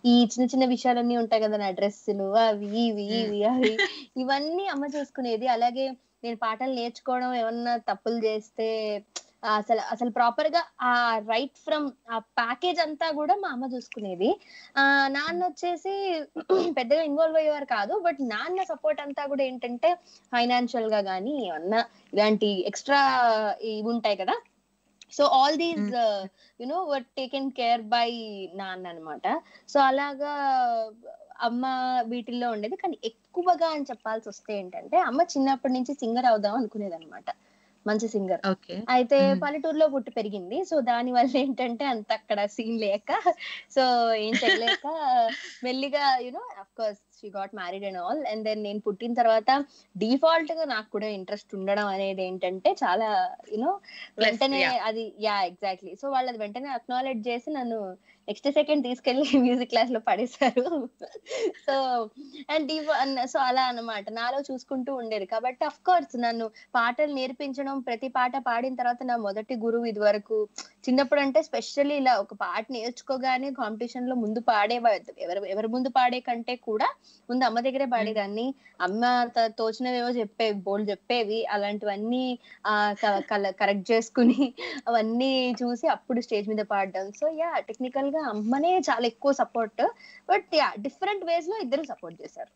ఈ చిన్న చిన్న విషయాలన్నీ ఉంటాయి కదా, నా డ్రెస్సులు అవి ఇవి ఇవి అవి ఇవన్నీ అమ్మ చూసుకునేది. అలాగే నేను పాటలు నేర్చుకోవడం, ఏమన్నా తప్పులు చేస్తే అసలు అసలు ప్రాపర్ గా ఆ రైట్ ఫ్రమ్ ఆ ప్యాకేజ్ అంతా కూడా మా అమ్మ చూసుకునేది. ఆ నాన్న వచ్చేసి పెద్దగా ఇన్వాల్వ్ అయ్యేవారు కాదు, బట్ నాన్న సపోర్ట్ అంతా కూడా ఏంటంటే ఫైనాన్షియల్ గా గానీ ఏమన్నా ఇలాంటి ఎక్స్ట్రా ఇవి ఉంటాయి కదా, so all these you know were taken care by నాన్న అనమాట. సో అలాగా అమ్మ వీటిల్లో ఉండేది. కానీ ఎక్కువగా అని చెప్పాల్సి వస్తే ఏంటంటే అమ్మ చిన్నప్పటి నుంచి సింగర్ అవుదాం అనుకునేది అనమాట, మంచి సింగర్. అయితే పల్లెటూరులో పుట్టి పెరిగింది. సో దాని వల్ల ఏంటంటే అంత అక్కడ సీన్ లేక, సో ఏం చేయలేక మెల్లిగా you know of course she got married and all. And then నేను పుట్టిన తర్వాత డిఫాల్ట్ గా నాకు కూడా ఇంట్రెస్ట్ ఉండడం అనేది ఏంటంటే చాలా యునో వెంటనే అది యా ఎగ్జాక్ట్లీ. సో వాళ్ళు అది వెంటనే అక్నాలెడ్జ్ చేసి నన్ను నెక్స్ట్ సెకండ్ తీసుకెళ్లి మ్యూజిక్ క్లాస్ లో పడేశారు. సో అండ్ సో అలా అన్నమాట నాలో చూసుకుంటూ ఉండేది. కాబట్టి అఫ్ కోర్స్ నన్ను పాటలు నేర్పించడం, ప్రతి పాట పాడిన తర్వాత నా మొదటి గురువు ఇది వరకు చిన్నప్పుడు అంటే స్పెషల్లీ ఇలా ఒక పాట నేర్చుకోగానే కాంపిటీషన్ లో ముందు పాడే ఎవరు ఎవరి ముందు పాడే కంటే కూడా ముందు అమ్మ దగ్గరే పాడేదాన్ని. అమ్మ తోచినవేవో చెప్పేవి, బోల్డ్ చెప్పేవి, అలాంటివన్నీ ఆ కరెక్ట్ చేసుకుని అవన్నీ చూసి అప్పుడు స్టేజ్ మీద పాడడం. సో యా టెక్నికల్ గా అమ్మనే చాలా ఎక్కువ support, but yeah different ways లో ఇద్దరు సపోర్ట్ చేశారు.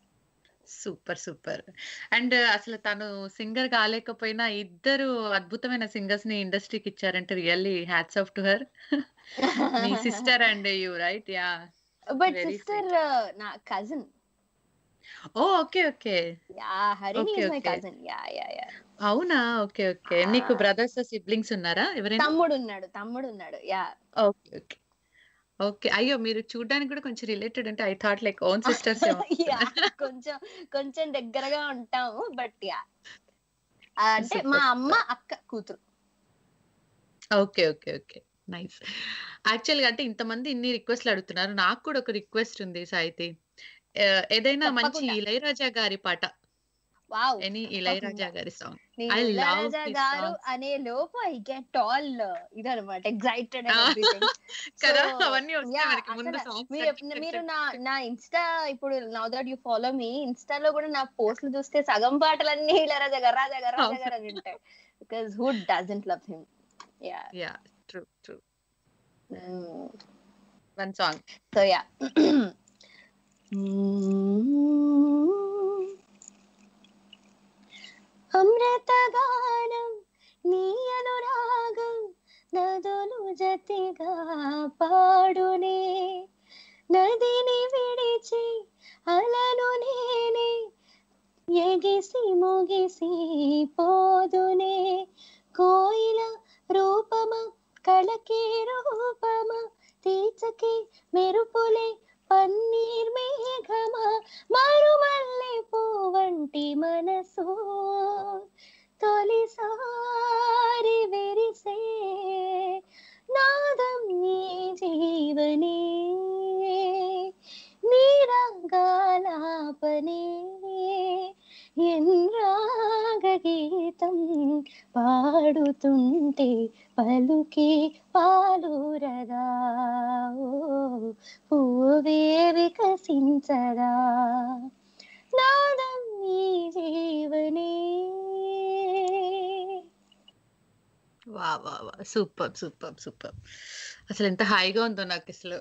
Super super. అండ్ అసలు తను సింగర్ కాలేకపోయినా ఇద్దరు అద్భుతమైన సింగర్స్ ని ఇండస్ట్రీకి ఇచ్చారంటే really hats off to her. మీ sister and you right? Yeah but sister నా cousin. Oh okay okay. Yeah Harini is my cousin. Yeah yeah yeah. అవునా? Okay okay. నీకు బ్రదర్స్ సిబ్లింగ్స్ ఉన్నారా ఎవరైనా? తమ్ముడు ఉన్నాడు, తమ్ముడు ఉన్నాడు. Yeah okay okay okay. అయ్యో మీరు చూడడానికి కూడా కొంచెం రిలేటెడ్ అంటే I thought like own sisters. కొంచెం కొంచెం దగ్గరగా ఉంటాము, బట్ యా అంటే మా అమ్మ అక్క కూతురు. Okay okay okay nice. Actual గా అంటే ఇంతమంది ఇన్ని రిక్వెస్ట్లు అడుగుతున్నారు, నాకు కూడా ఒక రిక్వెస్ట్ ఉంది సాయితి. ఏదైనా మంచి ఇళయరాజా గారి పాట, వావ్ ఎనీ ఇళయరాజా గారి సాంగ్. ఐ లవ్ ఇళయరాజా గారు అనే లోపు ఐ గెట్ ఆల్ ఇదన్నమాట ఎక్సైటెడ్ అండ్ ఎవ్రీథింగ్ కదా. అవన్నీ వస్తాయి మనకి ముందు సాంగ్స్. మీరు నా నా ఇన్స్టా ఇప్పుడు now that you follow me, ఇన్స్టాలో కూడా నా పోస్ట్లు చూస్తే సగం పాటలన్నీ ఇళయరాజా గారు రాజా గారు రాజా గారు అని ఉంటాయి. Because who doesn't love him? Yeah yeah true true. One song. So yeah అమృతగానం నీ అనురాగం నదులు జతిగా పాడునే, నదిని విడిచి అలను నేనే ఎగిసి ముగిసి పోదునే, కోయిల రూపమ కళకే రూపమ తీచకి మెరుపులే పన్నీర్ మేఘమా మరుమల్లె పువ్వంటి మనసు తొలిసారి విరిసే నాదం నీ జీవనే నీరంగాలాపనే ఎన్రాగ గీతం పాడుతుంటే పలుకే పాలురదా, పువ్వే వికసించదా నాదం నీ జీవనే. వా వా వా సూపర్ సూపర్ సూపర్. అసలు ఎంత హాయిగా ఉందో నాకు అసలు.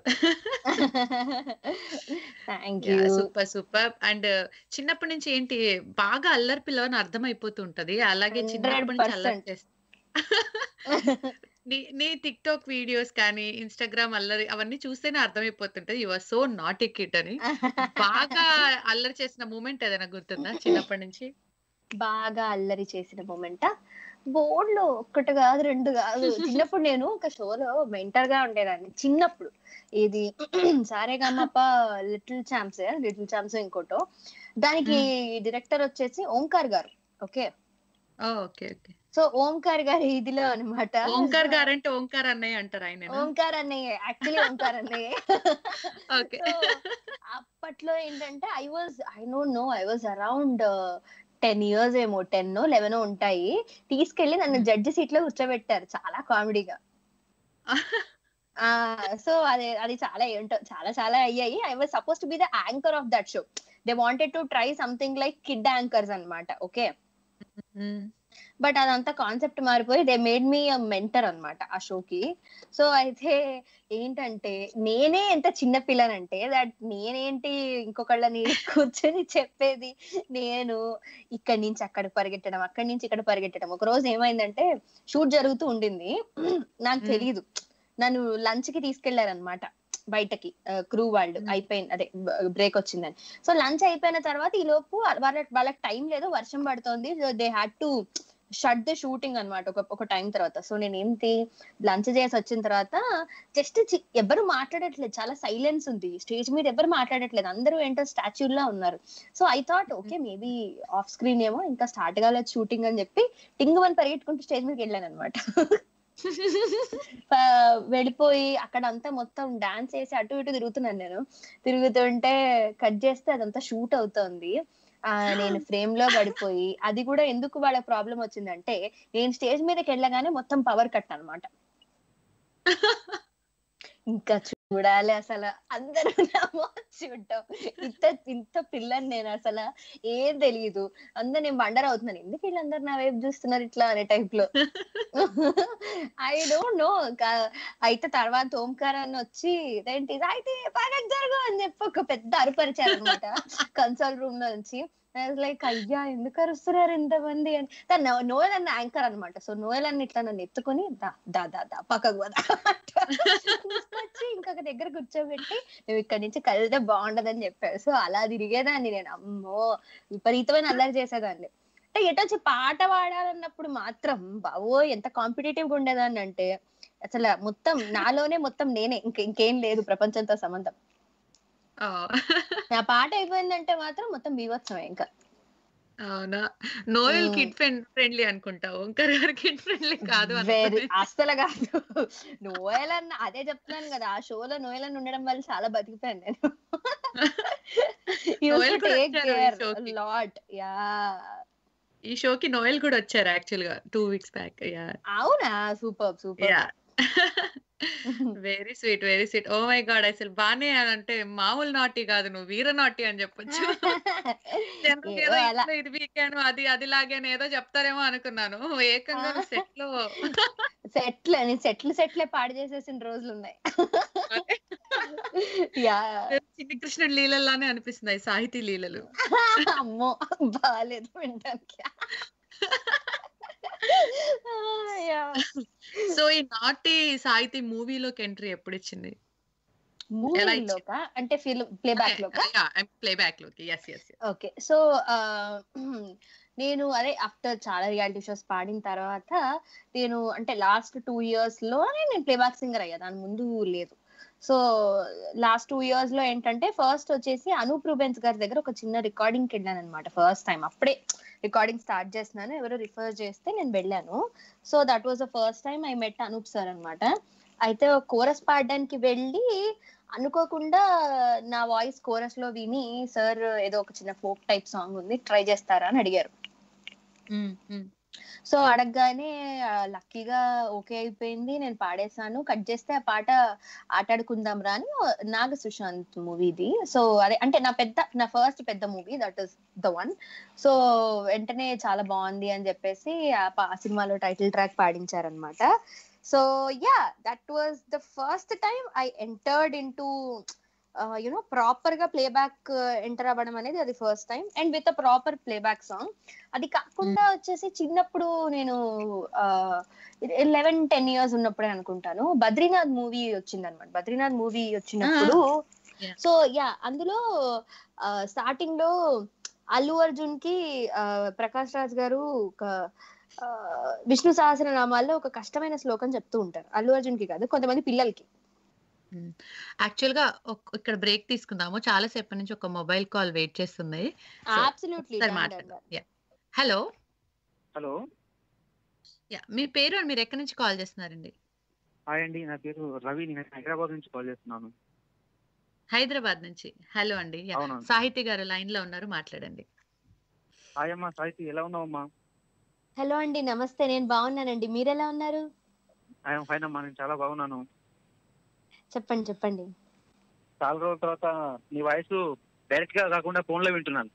Super super. అండ్ చిన్నప్పటి నుంచి ఏంటి బాగా అల్లరి పిల్లవని అర్థం అయిపోతూ ఉంటది, అలాగే చిన్నప్పటి నుంచి అల్లరి చేస్తా. నీ నీ టిక్ టాక్ వీడియోస్ కానీ ఇన్స్టాగ్రామ్ అల్లరి అవన్నీ చూస్తేనే అర్థమైపోతుంటది you are so naughty kid అని. బాగా అల్లరి చేసిన మూమెంట్ ఏదైనా గుర్తుందా చిన్నప్పటి నుంచి? బాగా అల్లరి చేసిన మూమెంటా? బోర్డ్ లో ఒక్కటి కాదు రెండు కాదు. చిన్నప్పుడు నేను ఒక షోలో మెంటర్ గా ఉండేదాన్ని చిన్నప్పుడు. ఇది Saregamapa little champs little champs ఇంకోటో. దానికి డైరెక్టర్ వచ్చేసి ఓంకార్ గారు. Okay okay okay. So Omkar గారి ఇదిలో అనమాట. ఓంకార్ గారు అంటే ఓంకార్ అన్నయ్య అంటారు ఆయన? ఓంకార్ అన్నయ్య, యాక్చువల్లీ ఓంకార్ అన్నయ్య. ఓకే. అప్పట్లో ఏంటంటే I was I don't know I was around ten years ఏమో, టెన్ లెవెన్ ఉంటాయి. తీసుకెళ్లి నన్ను జడ్జి సీట్ లో కూర్చోబెట్టారు చాలా కామెడీగా. ఆ సో అదే అది చాలా ఏంటో చాలా చాలా అయ్యాయి. I was suppose to be the anchor of that show. They wanted to try something like kid anchors అన్నమాట. ఓకే, బట్ అదంతా కాన్సెప్ట్ మారిపోయి దే మేడ్ మీ మెంటర్ అన్నమాట ఆ షోకి. సో అయితే ఏంటంటే నేనే ఎంత చిన్న పిల్లనంటే దట్ నేనేంటి ఇంకొకళ్ళని కూర్చొని చెప్పేది. నేను ఇక్కడి నుంచి అక్కడ పరిగెట్టడం, అక్కడి నుంచి ఇక్కడ పరిగెట్టడం. ఒక రోజు ఏమైందంటే షూట్ జరుగుతూ ఉండింది, నాకు తెలియదు, నన్ను లంచ్ కి తీసుకెళ్లారనమాట బయటకి క్రూ వాళ్ళు. అయిపోయింది, అదే బ్రేక్ వచ్చిందని. సో లంచ్ అయిపోయిన తర్వాత ఈ లోపు వాళ్ళ వాళ్ళకి టైం లేదు, వర్షం పడుతోంది. They had to shut the shooting అనమాట ఒక ఒక టైం తర్వాత. సో నేను ఏంటి లంచ్ చేసి వచ్చిన తర్వాత జస్ట్ ఎవరు మాట్లాడట్లేదు, చాలా సైలెన్స్ ఉంది స్టేజ్ మీద, ఎవరు మాట్లాడట్లేదు, అందరూ ఏంటో స్టాచ్యూ లా ఉన్నారు. So I thought okay maybe off screen ఏమో ఇంకా స్టార్ట్ కాలేదు షూటింగ్ అని చెప్పి టింగ్ వన్ పరిగెట్టుకుంటూ స్టేజ్ మీదకి వెళ్ళాను అనమాట. వెళ్ళిపోయి అక్కడ అంతా మొత్తం డాన్స్ చేసి అటు ఇటు తిరుగుతున్నాను. నేను తిరుగుతుంటే కట్ చేస్తే అదంతా షూట్ అవుతోంది. ఆ నేను ఫ్రేమ్ లో పడిపోయి, అది కూడా ఎందుకు వాళ్ళ ప్రాబ్లం వచ్చిందంటే నేను స్టేజ్ మీదకి వెళ్ళగానే మొత్తం పవర్ కట్ అన్నమాట. ఇంకా చూడాలి అసలు అందరూ చూడటం, ఇంత ఇంత పిల్లని నేను అసలు ఏం తెలియదు. అందరు నేను బండర్ అవుతున్నాను, ఎందుకు వీళ్ళందరూ నా వైపు చూస్తున్నారు ఇట్లా అనే టైప్ లో. I don't know. అయితే తర్వాత ఓంకారాన్ని వచ్చి ఇదేంటి అయితే బాగా జరుగు అని చెప్పి ఒక పెద్ద అరుపరిచారు అనమాట కన్సోల్ రూమ్ లో నుంచి. లైక్ అయ్యా ఎందుకు అరుస్తున్నారు ఇంతమంది అని. నోయల్ అన్న యాంకర్ అనమాట. సో నోయల్ అన్న ఇట్లా నన్ను ఎత్తుకొని దా దా దా దా పక్కకు తీసుకొచ్చి ఇంకొక దగ్గర కూర్చోబెట్టి నువ్వు ఇక్కడ నుంచి కలితే బాగుండదని చెప్పారు. సో అలా తిరిగేదాన్ని నేను. అమ్మో విపరీతమైన అల్లరి చేసేదాన్ని. అంటే ఎటొచ్చి పాట పాడాలన్నప్పుడు మాత్రం బావో ఎంత కాంపిటేటివ్ గా ఉండేదాన్ని అంటే అసలు మొత్తం నాలోనే మొత్తం నేనే, ఇంక ఇంకేం లేదు ప్రపంచంతో సంబంధం. నా పాట అయిపోయిందంటే మాత్రం మొత్తం బీభత్సమే ఇంకా. అవునా, నోయల్ కిడ్ ఫ్రెండ్లీ అనుకుంటా, ఓంకార్ గారు కిడ్ ఫ్రెండ్లీ కాదు. వెరీ అస్సలు కాదు. నోయల్ అన్న అదే చెప్తున్నాను కదా, ఆ షోలో నోయల్ అన్న ఉండడం వల్ల చాలా బతికిపోయాను నేను. లాట్ యా ఈ షోకి నోయల్ కూడా వచ్చారు యాక్చువల్ గా టూ వీక్స్ బ్యాక్. అవునా, super super. Very sweet very sweet. Oh my god, అసలు బానే అంటే మామూలు నాటి కాదు, నువ్వు వీర నాటి అని చెప్పొచ్చు. ఇది వీకాను అది అది లాగానే ఏదో చెప్తారేమో అనుకున్నాను, ఏకంగా సెట్ లో సెట్లు సెట్లు సెట్లే పాడు చేసేసిన రోజులు ఉన్నాయి. చిన్ని కృష్ణుడి లీలల్లానే అనిపిస్తున్నాయి సాహితీ లీలలు. అమ్మో బాగాలేదు వినడానికి. సో ఈ నాటి సాహితీ మూవీలోకి ఎంట్రీ ఎప్పుడు ఇచ్చింది? అంటే ఫిల్మ్ ప్లేబ్యాక్ లో ప్లేబ్యాక్ లోకి. ఓకే, సో నేను అదే ఆఫ్టర్ చాలా రియాలిటీ షోస్ పాడిన తర్వాత నేను అంటే లాస్ట్ టూ ఇయర్స్ లోనే నేను ప్లేబ్యాక్ సింగర్ అయ్యా, దాని ముందు లేదు. సో లాస్ట్ టూ ఇయర్స్ లో ఏంటంటే ఫస్ట్ వచ్చేసి అనూప్ రూబెన్స్ గారి దగ్గర ఒక చిన్న రికార్డింగ్ కి వెళ్ళాను అనమాట. ఫస్ట్ టైం అప్పుడే రికార్డింగ్ స్టార్ట్ చేస్తున్నాను, ఎవరో రిఫర్ చేస్తే నేను వెళ్ళాను. So that was the first time I met Anoop sir అనమాట. అయితే కోరస్ పాడడానికి వెళ్ళి అనుకోకుండా నా వాయిస్ కోరస్ లో విని సార్ ఏదో ఒక చిన్న ఫోక్ టైప్ సాంగ్ ఉంది ట్రై చేస్తారా అని అడిగారు. సో అడగగానే లక్కీగా ఓకే అయిపోయింది, నేను పాడేశాను. కట్ చేస్తే ఆ పాట ఆటాడుకుందాం రా అని నాగ సుశాంత్ మూవీది. సో అదే అంటే నా పెద్ద నా ఫస్ట్ పెద్ద movie, that is the one. So వెంటనే చాలా బాగుంది అని చెప్పేసి ఆ సినిమాలో టైటిల్ ట్రాక్ పాడించారనమాట. So yeah that was the first time I entered in to you know proper గా ప్లేబ్యాక్ ఎంటర్ అవ్వడం అనేది అది first time, and with a proper playback song. అది కాకుండా వచ్చేసి చిన్నప్పుడు నేను లెవెన్ టెన్ ఇయర్స్ ఉన్నప్పుడే అనుకుంటాను బద్రీనాథ్ మూవీ వచ్చింది అనమాట. బద్రీనాథ్ మూవీ వచ్చినప్పుడు సో యా అందులో స్టార్టింగ్ లో అల్లు అర్జున్ కి ప్రకాష్ రాజ్ గారు ఒక విష్ణు సహస్రనామాల్లో ఒక కష్టమైన శ్లోకం చెప్తూ ఉంటారు. అల్లు అర్జున్ కి కాదు, కొంతమంది పిల్లలకి. యాక్చువల్ గా ఇక్కడ బ్రేక్ తీసుకుందాము, చాలా సేపటి నుంచి ఒక మొబైల్ కాల్ వెయిట్ చేస్తుంది. హలో హలో యా మీ పేరు, మీరు ఎక్కడి నుంచి కాల్ చేస్తున్నారండి? హాయ్ అండి, నా పేరు రవి, నేను హైదరాబాద్ నుంచి కాల్ చేస్తున్నాను. హైదరాబాద్ నుంచి. హలో అండి, సాహితీ గారు లైన్ లో ఉన్నారు, మాట్లాడండి. హాయ్ అమ్మా సాహితీ, ఎలా ఉన్నావమ్మా? హలో అండి, నమస్తే, నేను బాగున్నానండి, మీరు ఎలా ఉన్నారు? ఐఎమ్ ఫైన్ అమ్మా, నేను చాలా బాగున్నాను. చెప్పండి చెప్పండి. చాలా రోజుల తర్వాత నీ వాయిస్ డైరెక్ట్ గా కాకుండా ఫోన్ లో వింటున్నాను.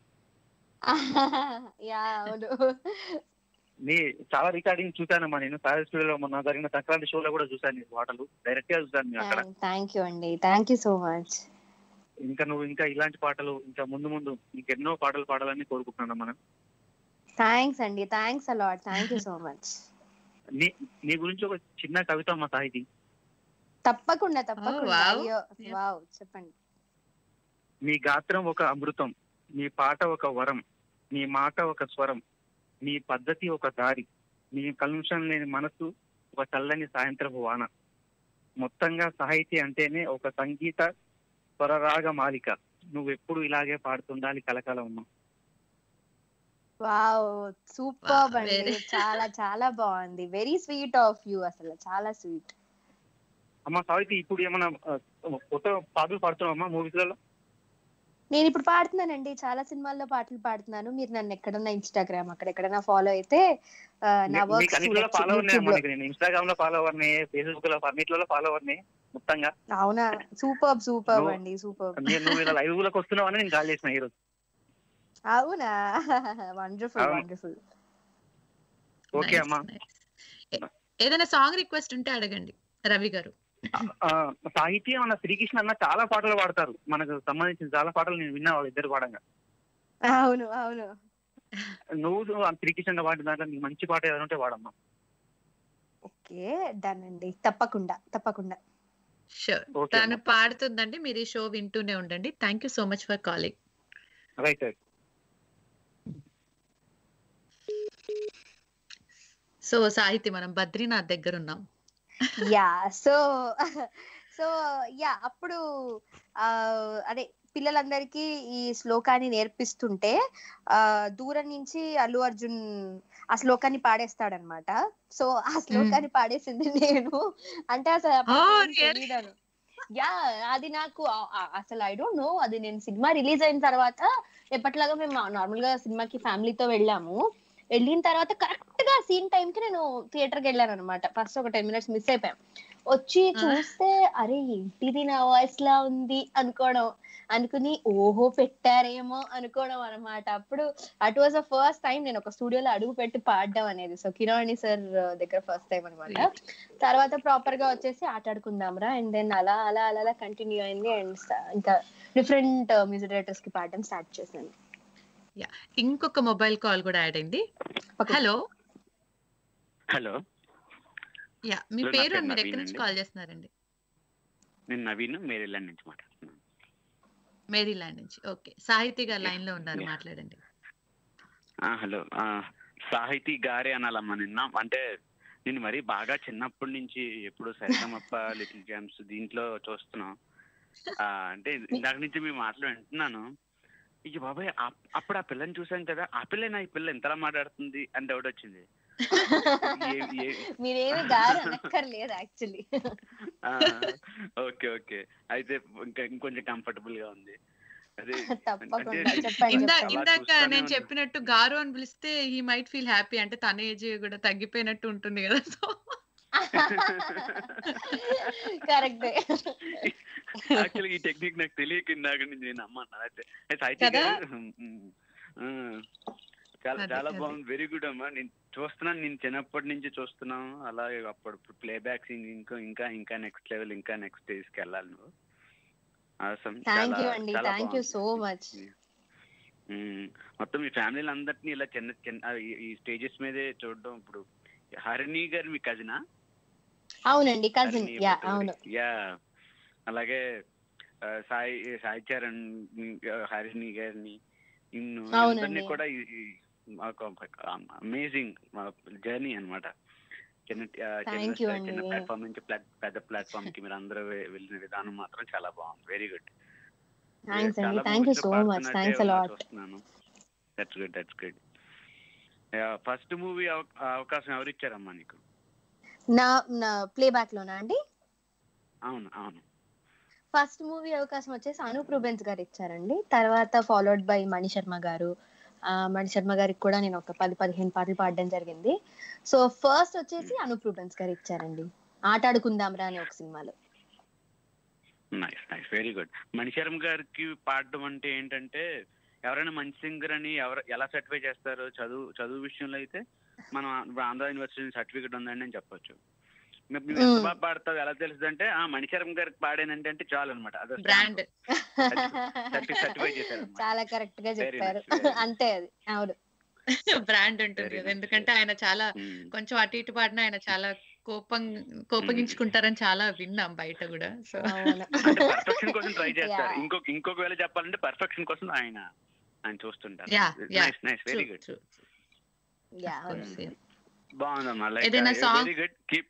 యా అవును. నీ చాలా రికార్డింగ్ చూశానమ్మా నేను. సాయి స్టూడియోలో మొన్న జరిగిన సంక్రాంతి షోలో కూడా చూశాను నీ పాటలు, డైరెక్ట్ గా చూశాను నేను అక్కడ. థ్యాంక్ యూ అండి, థ్యాంక్ యూ సో మచ్. ఇంకా నువ్వు ఇంకా ఇలాంటి పాటలు ఇంకా ముందు ముందు ఇంకెన్నో పాటలు పాడాలని కోరుకుంటున్నాను మనం. థ్యాంక్స్ అండి, thanks a lot, thank you so much. నీ నీ గురించి ఒక చిన్న కవిత అమ్మా సాహితి. తప్పకుండా తప్పకుండా. wow. అయ్యో వావ్, చెప్పండి. నీ గాత్రం ఒక అమృతం, నీ పాట ఒక వరం, నీ మాట ఒక స్వరం, నీ పద్ధతి ఒక దారి, నీ కల్ముషం లేని మనసు ఒక చల్లని సాయంత్రపు వాన. మొత్తంగా సాహితీ అంటేనే ఒక సంగీత స్వరరాగ మాలిక. నువ్వెప్పుడు ఇలాగే పాడుతుండాలి కలకాలం అమ్మా. వావ్, సూపర్ Wow, అండి, very- చాలా చాలా బాగుంది. వెరీ స్వీట్ ఆఫ్ యూ, అసలు చాలా స్వీట్. అమ్మా సాహితి, ఇప్పుడు ఏమన్నా ఆ, కొత్త పాటలు పాడుతున్నావు అమ్మా మూవీస్లలో? నేను ఇప్పుడు పాడుతున్నానండి, చాలా సినిమాల్లో పాటలు పాడుతున్నాను. మీరు నన్ను ఎక్కడన్నా ఇన్స్టాగ్రామ్ అక్కడెక్కడన్నా ఫాలో అయితే ఆ, నా వర్క్స్ అన్నిట్లో ఫాలో యూట్యూబ్ లో. ఉన్నాయి. నేను ఇన్స్టాగ్రామ్ లో ఫాలో అవర్ని, ఫేస్బుక్ లో అన్నిట్లో ఫాలో అవర్ని మొత్తంగా. అవునా, సూపర్ సూపర్ నువ్వు- అండి, సూపర్. నేను నువ్వు ఇలా లైవ్ లోకి వస్తున్నావు అని నేను కాల్ చేసిన ఈరోజు. అవునా, వండర్ఫుల్ అవును. వండర్ఫుల్. ఓకే Nice, అమ్మా. nice. ఏ- ఏదైనా సాంగ్ రిక్వెస్ట్ ఉంటే అడగండి రవి గారు. ఆ, సాహితీ అన్న శ్రీకృష్ణ అన్న చాలా పాటలు పాడతారు, మనకు సంబంధించిన చాలా పాటలు నేను విన్నా వాళ్ళు ఇద్దరు పాడంగా. అవును అవును. నువ్వు ఆ శ్రీకృష్ణ పాడిన దాంట్లో నీకు మంచి పాట ఏదైనా ఉంటే వాడమ్మా. ఓకే డన్ అండి, తప్పకుండా తప్పకుండా. షూర్, Okay, తను అమ్మా. పాడుతుందండి. మీరు ఈ షో వింటూనే ఉండండి. Thank you so much for calling. Right right. So Sahithi, మనం బద్రీనాథ్ దగ్గర ఉన్నాం. యా సో సో యా అప్పుడు ఆ అదే పిల్లలందరికీ ఈ శ్లోకాన్ని నేర్పిస్తుంటే ఆ దూరం నుంచి అల్లు అర్జున్ ఆ శ్లోకాన్ని పాడేస్తాడనమాట. సో ఆ శ్లోకాన్ని పాడేసింది నేను. అంటే అసలు అప్పుడు Oh, ఏం really? తెలీదను. యా అది నాకు ఆ- ఆ- అసలు ఐ డోంట్ నో. అది నేను సినిమా రిలీజ్ అయిన తర్వాత ఎప్పటిలాగా మేము నార్మల్ గా సినిమాకి ఫ్యామిలీతో వెళ్ళాము. వెళ్ళిన తర్వాత కరెక్ట్ గా సీన్ టైం కి నేను థియేటర్ కి వెళ్ళాను అనమాట. ఫస్ట్ ఒక టెన్ మినిట్స్ మిస్ అయిపోయాం. వచ్చి చూస్తే అరే ఏంటిది నా వాయిస్ లా ఉంది అనుకోవడం, అనుకుని ఓహో పెట్టారేమో అనుకోవడం అనమాట. అప్పుడు it was the first time నేను ఒక స్టూడియోలో అడుగు పెట్టి పాడడం అనేది. సో కిరణి సార్ దగ్గర ఫస్ట్ టైం అనమాట. తర్వాత ప్రాపర్ గా వచ్చేసి ఆటాడుకుందాంరా, అండ్ దెన్ అలా అలా అలా అలా కంటిన్యూ అయింది. అండ్ ఇంకా డిఫరెంట్ మ్యూజిక్ డైరెక్టర్స్ కి పాడడం స్టార్ట్ చేశాను. ఇంకొక మొబైల్ కాల్ కూడా యాడ్ అయింది. Okay. హలో. హలో, యా, మీ Hello, నా పేరు పేరు మీరు నవీన్ ఎక్కడి నుంచి అండి. కాల్ చేస్తున్నారండి? నేను నవీన్ మేరీలాండ్ నుంచి మాట్లాడుతున్నాను. మేరీలాండ్ నుంచి. ఓకే, సాహితి గారు లైన్ లో ఉన్నారు, Yeah. మాట్లాడండి. ఆ, హలో, ఆ, సాహితీ గారే అనాలమ్మా. నిన్న అంటే నేను మరి బాగా చిన్నప్పటి నుంచి ఎప్పుడు సరిగమప్ప, లిటిల్ ఛాంప్స్ దీంట్లో చూస్తున్నాం. ఆ, అంటే ఇందాక నుంచి మీ మాటలు వింటున్నాను. ఇక బాబాయ్ అప్- అప్పుడు ఆ పిల్లని చూసాం కదా, ఆ పిల్లనా ఈ పిల్ల ఎంతలా మాట్లాడుతుంది అని డౌట్ వచ్చింది. ఏ- ఏ- మీరేమి గారు అనక్కర్లేదు యాక్చువల్లీ. ఆ, ఓకే ఓకే, అయితే ఇంకా ఇంకొంచెం కంఫర్టబుల్ గా ఉంది. అదే తప్పకుండా అంటే చెప్పండి ఇందా చెప్పండి. అలా ఇందాక చూస్తానే నేను ఉన్నా. చెప్పినట్టు గారు అని పిలిస్తే హీ మైట్ ఫీల్ హ్యాపీ. అంటే తన ఏజ్ కూడా తగ్గిపోయినట్టు ఉంటుంది కదా. సో కరెక్టే. యాక్చువల్లీ ఈ టెక్నిక్ నాకు తెలియక ఇందాక నుంచి నేను అమ్మన్నా. అయితే అయితే అయితే కదా? ఆ, చాలా అదే, చాలా అదే. బాగుంది, వెరీ గుడ్ అమ్మా. నేను చూస్తున్నాను, నేను చిన్నప్పటి నుంచి చూస్తున్నాను. అలాగే అప్పుడు ప్లే బ్యాక్ సింగింగ్ ఇంకా ఇంకా ఇంకా నెక్స్ట్ లెవెల్, ఇంకా నెక్స్ట్ స్టేజ్ కి వెళ్ళాలి నువ్వు. Awesome. థ్యాంక్ చాలా యూ అండి, చాలా థ్యాంక్ యూ బాగుంది. So much. ఉమ్, మొత్తం మీ ఫ్యామిలీని అందరినీ ఇలా చిన్న చిన్న ఆ, ఈ- ఈ స్టేజెస్ మీదే చూడడం. ఇప్పుడు హరిణి గారు మీ కజినా? అవునండి, కజిన్. హరిణి యా భట్టు అవును. గారి. యా, అలాగే ఆ, సాయి సాయి చరణ్, ఆ, హరిణి గారిని, ఇన్ను అవునండి. అందరినీ కూడా ఈ- ఈ మాకు అమేజింగ్ జర్నీ అన్నమాట. చిన్న ఆ, చిన్న Thank you sta- చిన్న అండి. ప్లాట్ఫామ్ నుంచి ప్లా- పెద్ద ప్లాట్ఫామ్ కి మీరు అందరూ వె- వెళ్ళిన విధానం మాత్రం చాలా బాగుంది, వెరీ గుడ్. థ్యాంక్స్ అండి, thank you so much, thanks a lot. That's good, that's good. First movie అవకాశం ఎవరు ఇచ్చారమ్మా నీకు? నా నా ప్లే బ్యాక్ లోనా అండి? అవును అవును. ఫస్ట్ మూవీ అవకాశం వచ్చేసి అనూప్ రూబెన్స్ గారు ఇచ్చారండి. తర్వాత ఫాలోడ్ బై మణి శర్మ గారు. ఆ, మణి శర్మ గారికి కూడా నేను ఒక పది పదిహేను పాటలు పాడడం జరిగింది. సో ఫస్ట్ వచ్చేసి అనూప్ రూబెన్స్ గారు ఇచ్చారండి, ఆటాడుకుందాంరా అనే ఒక సినిమాలో. Nice nice very good. Mani Sharma గారికి పాడడం అంటే ఏంటంటే ఎవరైనా మంచి సింగర్ అని ఎవరు ఎలా సర్టిఫై చేస్తారో, చదువు చదువు విషయంలో అయితే మనం ఆంధ్ర యూనివర్సిటీ సర్టిఫికేట్ ఉందండి అని చెప్పొచ్చు. నువ్వు ఎంత బాగా పాడతావు ఎలా తెలుస్తుంది అంటే ఆ మణిశర్మ గారికి పాడానంటే అంటే చాలు అనమాట. అదే బ్రాండ్ సర్టిఫై చేశారు. చాలా కరెక్ట్ గా చెప్పారు. అంతే అది అవును బ్రాండ్ ఉంటుంది కదా. ఎందుకంటే ఆయన చాలా కొంచెం అటు ఇటు పాడినా ఆయన చాలా కోపం కోపగించుకుంటారని చాలా విన్నాం బయట కూడా. సో పర్ఫెక్షన్ కోసం ట్రై చేస్తారు. ఇంకొక ఇంకొక వేళ చెప్పాలంటే పర్ఫెక్షన్ కోసం ఆయన ఆయన చూస్తుంటారు. వెరీ గుడ్ బాగుందమ్మా. Very good keep.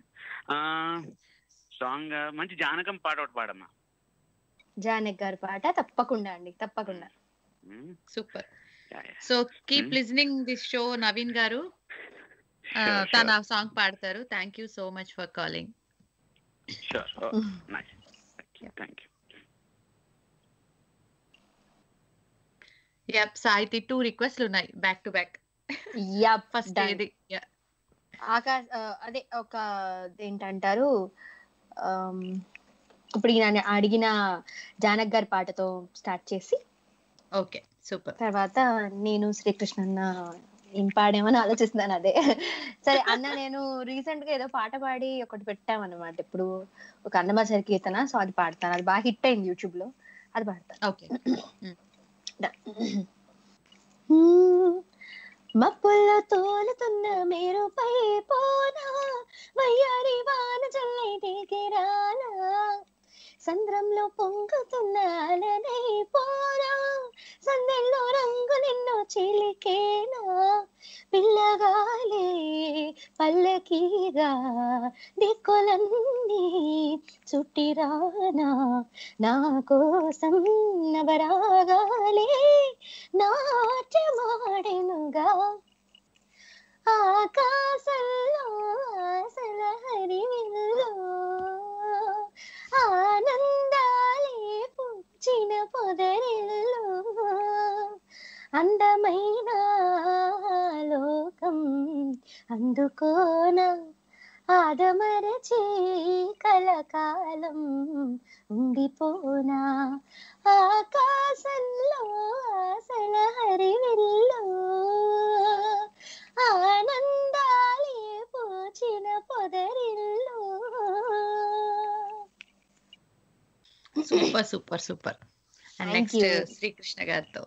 సాంగ్ మంచి జానకం పాట ఒకటి పాడమ్మా. జానక్ గారి పాట తప్పకుండా అండి, తప్పకుండా. Super. So keep listening this show. Naveen గారు తన సాంగ్ పాడతారు. Thank you so much for calling. Yup Sahithi two రిక్వెస్ట్లు ఉన్నాయి back to back. Yup first ఏది? ఆకాశ అదే ఒక ఏంటంటారు ఇప్పుడు ఈయన అడిగిన జానక్ గారి పాటతో స్టార్ట్ చేసి ఓకే సూపర్. తర్వాత నేను శ్రీకృష్ణ అన్న ఏం పాడేమని ఆలోచిస్తున్నాను. అదే సరే అన్న, నేను రీసెంట్ గా ఏదో పాట పాడి ఒకటి పెట్టామన్నమాట. ఇప్పుడు ఒక అన్నమాచారి కీర్తన. సో అది పాడతాను. అది బాగా హిట్ అయింది యూట్యూబ్ లో. అది పాడతాను. ఓకే. మప్పుల్లో తోలుతున్న మేరుపై పోనా, వయ్యారి వాన చల్లటికి రానా, సంద్రంలో పొంగుతున్న అలనై పోనా, సందెల్లో రంగు నిన్ను చిలికేనా, పిల్లగాలే పల్లకీగా దిక్కులన్నీ చుట్టిరానా, నా కోసం నవరాగాలే నాట్యమాడెనుగా, ఆకాశంలో ఆశల హరివిల్లు ఆనందాలే పుచ్చిన పొదరిల్లు, అందమైన లోకం అందుకోన ఆదమరచి కలకాలం ఉండిపోనా, ఆకాశంలో ఆశల హరివిల్లు ఆనందాలే పూచిన పొదరిల్లు. Super super super. And next Srikrishna గారితో.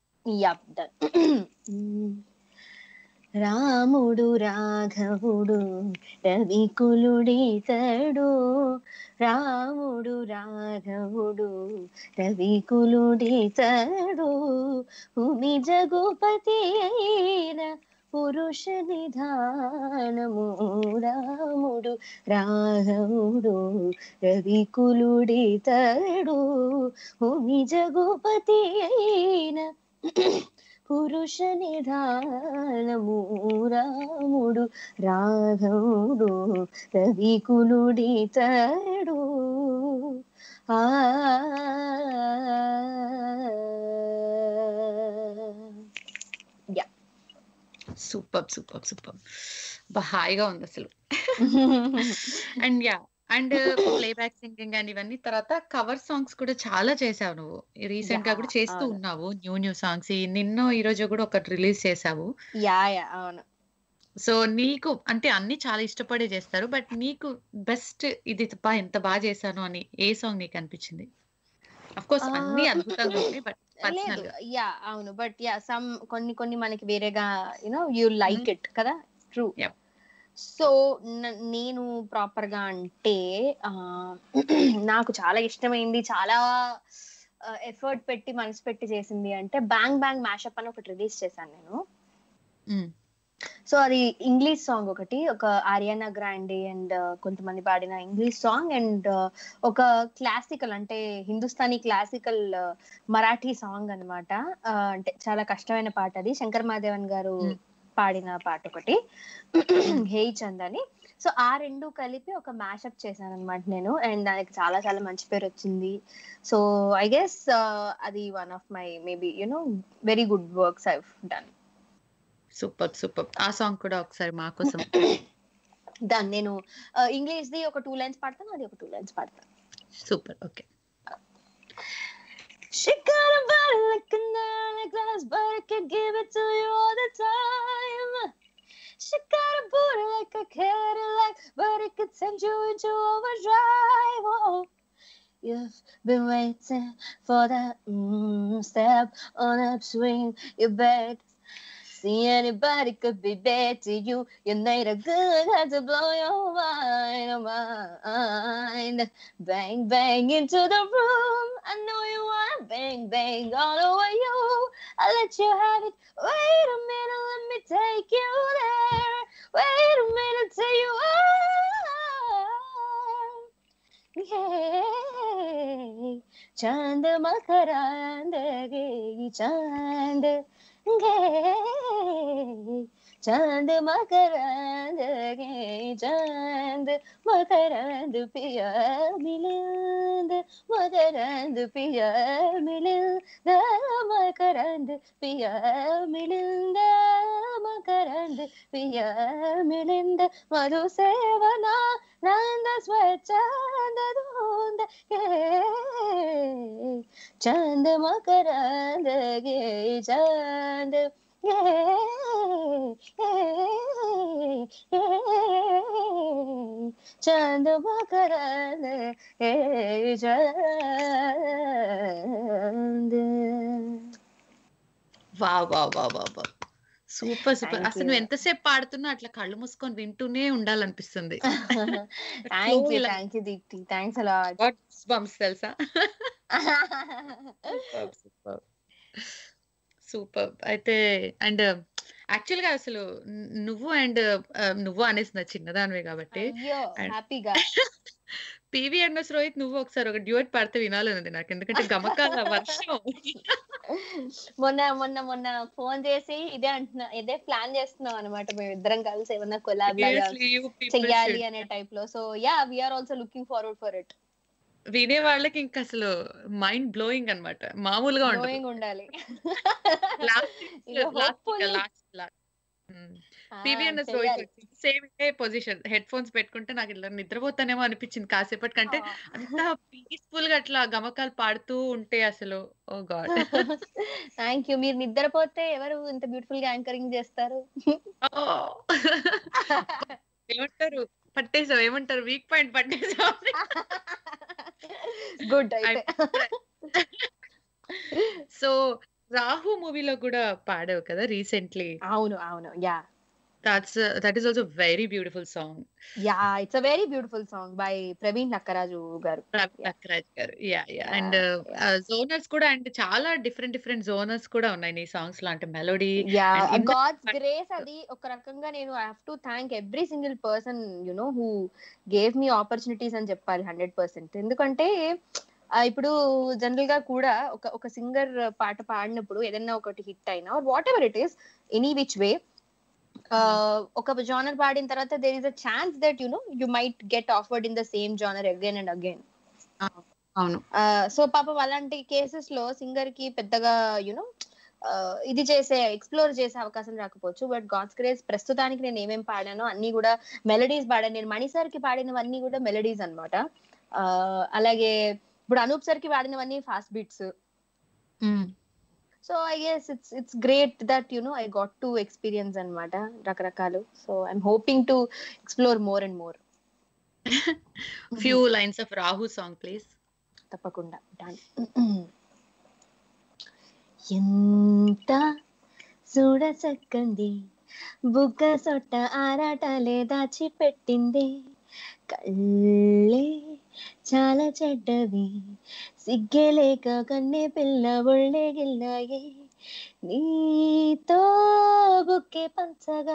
రాముడు రాఘవుడు రవికులుడితడు, రాముడు రాఘవుడు రవికులుడితడు, భూమి జగుపతి అయిన పురుష నిధానము, రాముడు రాఘవుడు రవికులుడితడు, భూమి జగుపతి అయిన పురుష నిధానము, రాముడు రాఘవుడు రవికులుడితడు. ఆ సూపర్ సూపర్ సూపర్. హాయిగా ఉంది అసలు. And yeah and playback singing and ఇవన్నీ తర్వాత కవర్ సాంగ్స్ కూడా చాలా చేసావు నువ్వు. రీసెంట్ గా కూడా చేస్తూ ఉన్నావు న్యూ న్యూ సాంగ్స్. నిన్న ఈ రోజు కూడా ఒకటి రిలీజ్ చేసావు. యా యా అవును. సో నీకు అంటే అన్ని చాలా ఇష్టపడి చేస్తారు, బట్ నీకు బెస్ట్ ఇది తప్ప ఎంత బాగా చేశాను అని ఏ సాంగ్ నీకు అనిపించింది? ఆఫ్ కోర్స్ అన్ని అద్భుతంగా ఉన్నాయి, బట్ పర్సనల్ గా. యా అవును, బట్ యా సమ్ కొన్ని కొన్ని మనకి వేరేగా యునో యు లైక్ ఇట్ కదా. ట్రూ. సో నేను ప్రాపర్ గా అంటే నాకు చాలా ఇష్టమైంది, చాలా ఎఫర్ట్ పెట్టి మనసు పెట్టి చేసింది అంటే బ్యాంగ్ బ్యాంగ్ మ్యాషప్ అని ఒకటి రిలీజ్ చేశాను నేను. సో అది ఇంగ్లీష్ సాంగ్ ఒకటి, ఒక ఆరియానా గ్రాండే అండ్ కొంతమంది పాడిన ఇంగ్లీష్ సాంగ్, అండ్ ఒక క్లాసికల్ అంటే హిందుస్థానీ క్లాసికల్ మరాఠీ సాంగ్ అనమాట. అంటే చాలా కష్టమైన పాట అది, శంకర్ మహాదేవన్ గారు పాడిన పాట ఒకటి, హే చంద్ అని. సో ఆ రెండు కలిపి ఒక మ్యాషప్ చేశాను అనమాట నేను, అండ్ దానికి చాలా చాలా మంచి పేరు వచ్చింది. సో ఐ గెస్ అది one of my maybe you know very good works I have done. Super super. ఆ సాంగ్ కూడా ఒకసారి మా కోసం. దాన్ని నేను ఇంగ్లీష్ ది ఒక టూ లైన్స్ పాడతాను, అది ఒక టూ లైన్స్ పాడతాను. Super. Okay. She got a body like an hourglass, but I could give it to you all the time. She got a booty like a Cadillac, but it could send you into overdrive. Oh, you've been waiting for that mm, step on upswing. You bet. See, anybody could be bad to you. You need a good head to blow your mind, oh mind. Bang, bang into the room. I know you want bang, bang all over you. I'll let you have it. Wait a minute, let me take you there. Wait a minute till you are. Yeah. Chand makarandagi, chand. चांद मकरंद गे चांद मकरंद पिया मिलंद मकरंद पिया मिलंद मकरंद पिया मिलंद मकरंद पिया मिलंद मधु सेवना नंद स्वच्छंद धुंद गे चांद मकरंद गे चांद चांद मकरंद गे चांद. Wow wow wow wow wow. Super super. Thank అసలు you. నువ్వు ఎంతసేపు పాడుతున్నా అట్లా కళ్ళు మూసుకొని వింటూనే ఉండాలనిపిస్తుంది. Thank you, thank you, Deepti. Thanks a lot. Bumps తెలుసా? సూపర్. అయితే అండ్ యాక్చువల్ గా అసలు నువ్వు అండ్ నువ్వు అనేసిన చిన్నదానివే కాబట్టి అయ్యో హ్యాపీగా పివిఎన్ఎస్ రోహిత్ నువ్వు ఒకసారి ఒక డ్యూయట్ పాడితే వినాలన్నది నాకు. ఎందుకంటే గమకాల వర్షం. మొన్న మొన్న మొన్న ఫోన్ చేసి ఇదే అంటున్నా, ఇదే ప్లాన్ చేస్తున్నాం అనమాట మేము ఇద్దరం కలిసి ఏమన్నా కొలాబ్ లాగా చెయ్యాలి అనే టైప్ లో. So yeah we're also looking forward for it. వినే వాళ్ళకి ఇంకా అసలు మైండ్ బ్లోయింగ్ అన్నమాట, మామూలుగా బ్లోయింగ్ ఉండాలి. పివిఎన్ఎస్ రోహిత్ సేమ్ ఇదే పొజిషన్, హెడ్ ఫోన్స్ పెట్టుకుంటే నాకు ఇలా నిద్రపోతానేమో అనిపించింది కాసేపటి కంటే. అంత పీస్ఫుల్ గా అట్లా గమకాలు పాడుతూ ఉంటే అసలు ఓ గాడ్. Thank you. మీరు నిద్రపోతే ఎవరు ఇంత బ్యూటిఫుల్ గా యాంకరింగ్ చేస్తారు? ఏమంటారు పట్టేసావు, ఏమంటారు వీక్ పాయింట్ పట్టేసావు. గుడ్. సో రాహు మూవీలో కూడా పాడావు కదా రీసెంట్లీ? అవును అవును. Yeah that's uh, that is also very beautiful song. Yeah, it's a very beautiful song by Praveen Nakkaraju garu. Praveen Nakkaraju garu. Yeah, yeah. And uh, uh, zoners kuda and chaala different different zoners kuda unnai nee songs lo ante melody. Yeah, and God's grace adi oka rakanga nenu I have to thank every single person, you know, who gave me opportunities అని చెప్పాలి హండ్రెడ్ పర్సెంట్. ఎందుకంటే ఇప్పుడు జనరల్ గా కూడా ఒక ఒక సింగర్ పాట పాడినప్పుడు ఏదైనా ఒకటి హిట్ అయినా whatever it is any which way ఒక జానర్ పాడిన తర్వాత there is a chance that you know you might get offered in the same genre again and again. అవును. సో పాపం అలాంటి కేసెస్ లో సింగర్ కి పెద్దగా యునో ఇది చేసే ఎక్స్ప్లోర్ చేసే అవకాశం రాకపోవచ్చు. బట్ గాడ్స్ గ్రేస్ ప్రస్తుతానికి నేను ఏమేమి పాడానో అన్ని కూడా మెలడీస్ పాడాను. నేను మణి సార్ కి పాడినవన్నీ కూడా మెలడీస్ అనమాట. అలాగే ఇప్పుడు అనూప్ సార్ కి పాడినవన్నీ fast beats. So I guess it's it's great that you know I got to experience అన్నమాట రకరకాలు. So I'm hoping to explore more and more. Few lines of Rahu song please. తప్పకుండా. ఎంత చూడసక్కంది బుగ్గ సొట్ట ఆరాటలే దాచిపెట్టింది, కళ్ళే చాలా చెడ్డవి సిగ్గలేక కన్నే పిల్ల ఒళ్ళే గిల్లాయి, నీతో బుక్కే పంచగా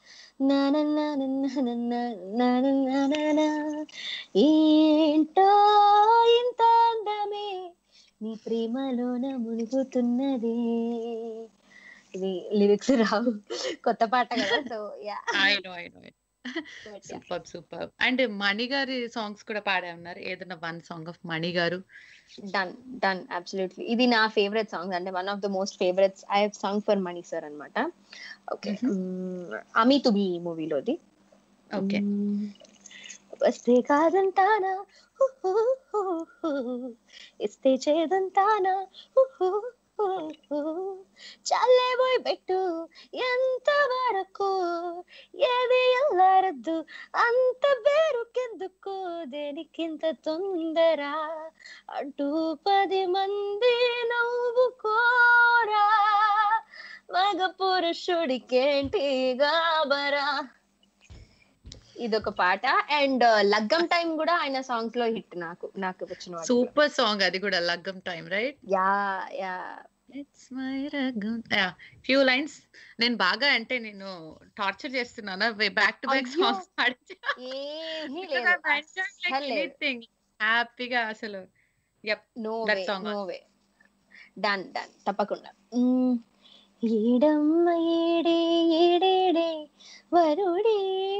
ఏంటో ఇంత అందమే నీ ప్రేమలోన మునుగుతున్నది. ఇది లిరిక్స్ రావు, కొత్త పాట కదా. So yeah I know I know super super. And Mani గారి సాంగ్స్ కూడా పాడే ఉన్నారు, ఏదైనా వన్ సాంగ్ ఆఫ్ మణి గారు? Done done absolutely. ఇది నా ఫేవరెట్ సాంగ్స్, అంటే one of the most favourites I have song for Mani sir అన్నమాట. ఓకే, అమీ తుబి మూవీలోది. ఓకే. వస్తే కాదంటానా హుహు, హుహు. ఇస్తే చేదంటానా హుహు, హుహు. చాలే పోయి పెట్టు ఎంత వరకు ఏది ఎల్లారద్దు అంత బేరుకెందుకు దేనికింత తొందర అంటూ పది మంది నవ్వుకోరా మగ పురుషుడికేంటి గాబరా. ఇదొక పాట. అండ్ లగ్గం టైం కూడా ఆయన సాంగ్స్ లో హిట్ నాకు నాకు వచ్చిన వాటిలో. సూపర్ సాంగ్ అది కూడా, లగ్గం time, right? Yeah yeah it's my రగ్గం. ఫ్యూ లైన్స్ నేను బాగా అంటే నేను టార్చర్ చేస్తున్నాను బ్యాక్ టు బ్యాక్ అయ్యో సాంగ్స్ పాడి. ఏమీ లేదు అస్సలు లేదు. ఎనీథింగ్ హ్యాపీగా అసలు. Yup, no way that song. No way. Done done తప్పకుండా. మ్మ్. ఏడమ్మ ఏడే ఏడేడే వరుడే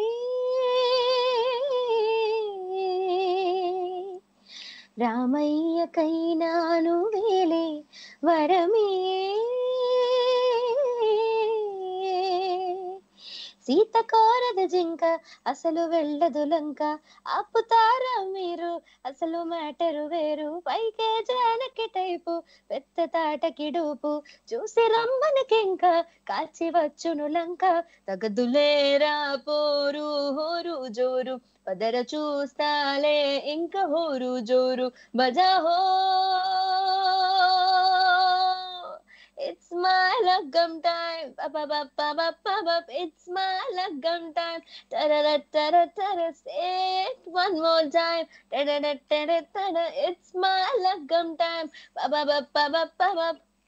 రామయ్యకైనా నువ్వేలే వరమే సీత కోరద జింక అసలు వెళ్ళదు లంక ఆపుతారా మీరు అసలు మ్యాటరు వేరు పైకే జానకి టైపు పెద్ద తాటకి డూపు చూసి రమ్మనకింక కాచి వచ్చును లంక తగదులేరా పోరు హోరు జోరు పదర చూస్తాలే ఇంక హోరు జోరు బజాహో. It's my lagam time, ba ba ba ba ba ba ba. It's my lagam time, ta da da da da da da. Say it one more time, ta da da da da da da. It's my lagam time, ba ba ba ba ba ba ba.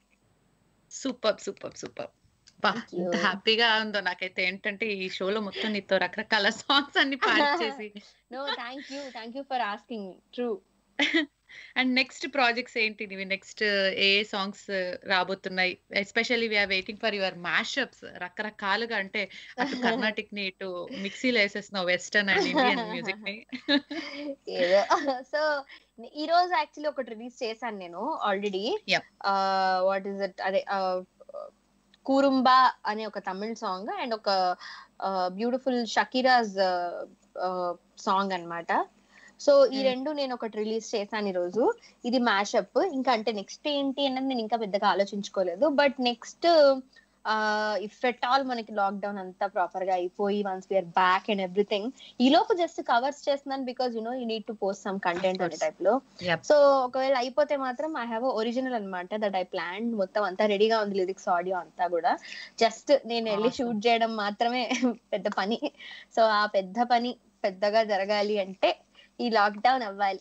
Super super super. బా, Thank you. ఎంత హ్యాపీగా ఉందో నాకైతే. ఏంటంటే ఈ షోలో మొత్తం నీతో రకరకాల సాంగ్స్ అన్ని పాడి చేసి. No, thank you, thank you for asking me. True. And next projects ఏంటి నీవి? నెక్స్ట్ ఏ సాంగ్స్ రాబోతున్నాయి? Especially we're waiting for your mashups. రకరకాలుగా అంటే అటు కర్ణాటిక్ ని ఇటు మిక్సీలో వేసేస్తున్నావు వెస్టర్న్ అండ్ ఇండియన్ మ్యూజిక్ ని. ఏదో సో ఈ రోజు యాక్చువల్లీ ఒకటి రిలీజ్ చేశాను నేను already. Yep. What is it, అదే కూరుంబా అనే ఒక తమిళ్ సాంగ్ అండ్ ఒక బ్యూటిఫుల్ షకీరాజ్ సాంగ్ అన్నమాట. సో ఈ Hmm. రెండు నేను ఒకటి రిలీజ్ చేశాను ఈ రోజు. ఇది మ్యాషప్. ఇంకా అంటే నెక్స్ట్ ఏంటి అన్నది నేను ఇంకా పెద్దగా ఆలోచించుకోలేదు. But next if at all మనకి లాక్డౌన్ అంతా ప్రాపర్ గా అయిపోయి once we're back and everything, ఈ లోపు జస్ట్ కవర్స్ చేస్తున్నాను because you know you need to post some content అనే టైప్ లో. Yep. సో ఒకవేళ అయిపోతే మాత్రం ఐ హ్యావ్ ఒరిజినల్ అన్నమాట దట్ ఐ ప్లాన్. మొత్తం అంతా రెడీగా ఉంది, లిరిక్స్ ఆడియో అంతా కూడా. జస్ట్ నేను వెళ్ళి Awesome. షూట్ చేయడం మాత్రమే పెద్ద పని. సో ఆ పెద్ద పని పెద్దగా జరగాలి అంటే ఈ లాక్డౌన్ అవ్వాలి.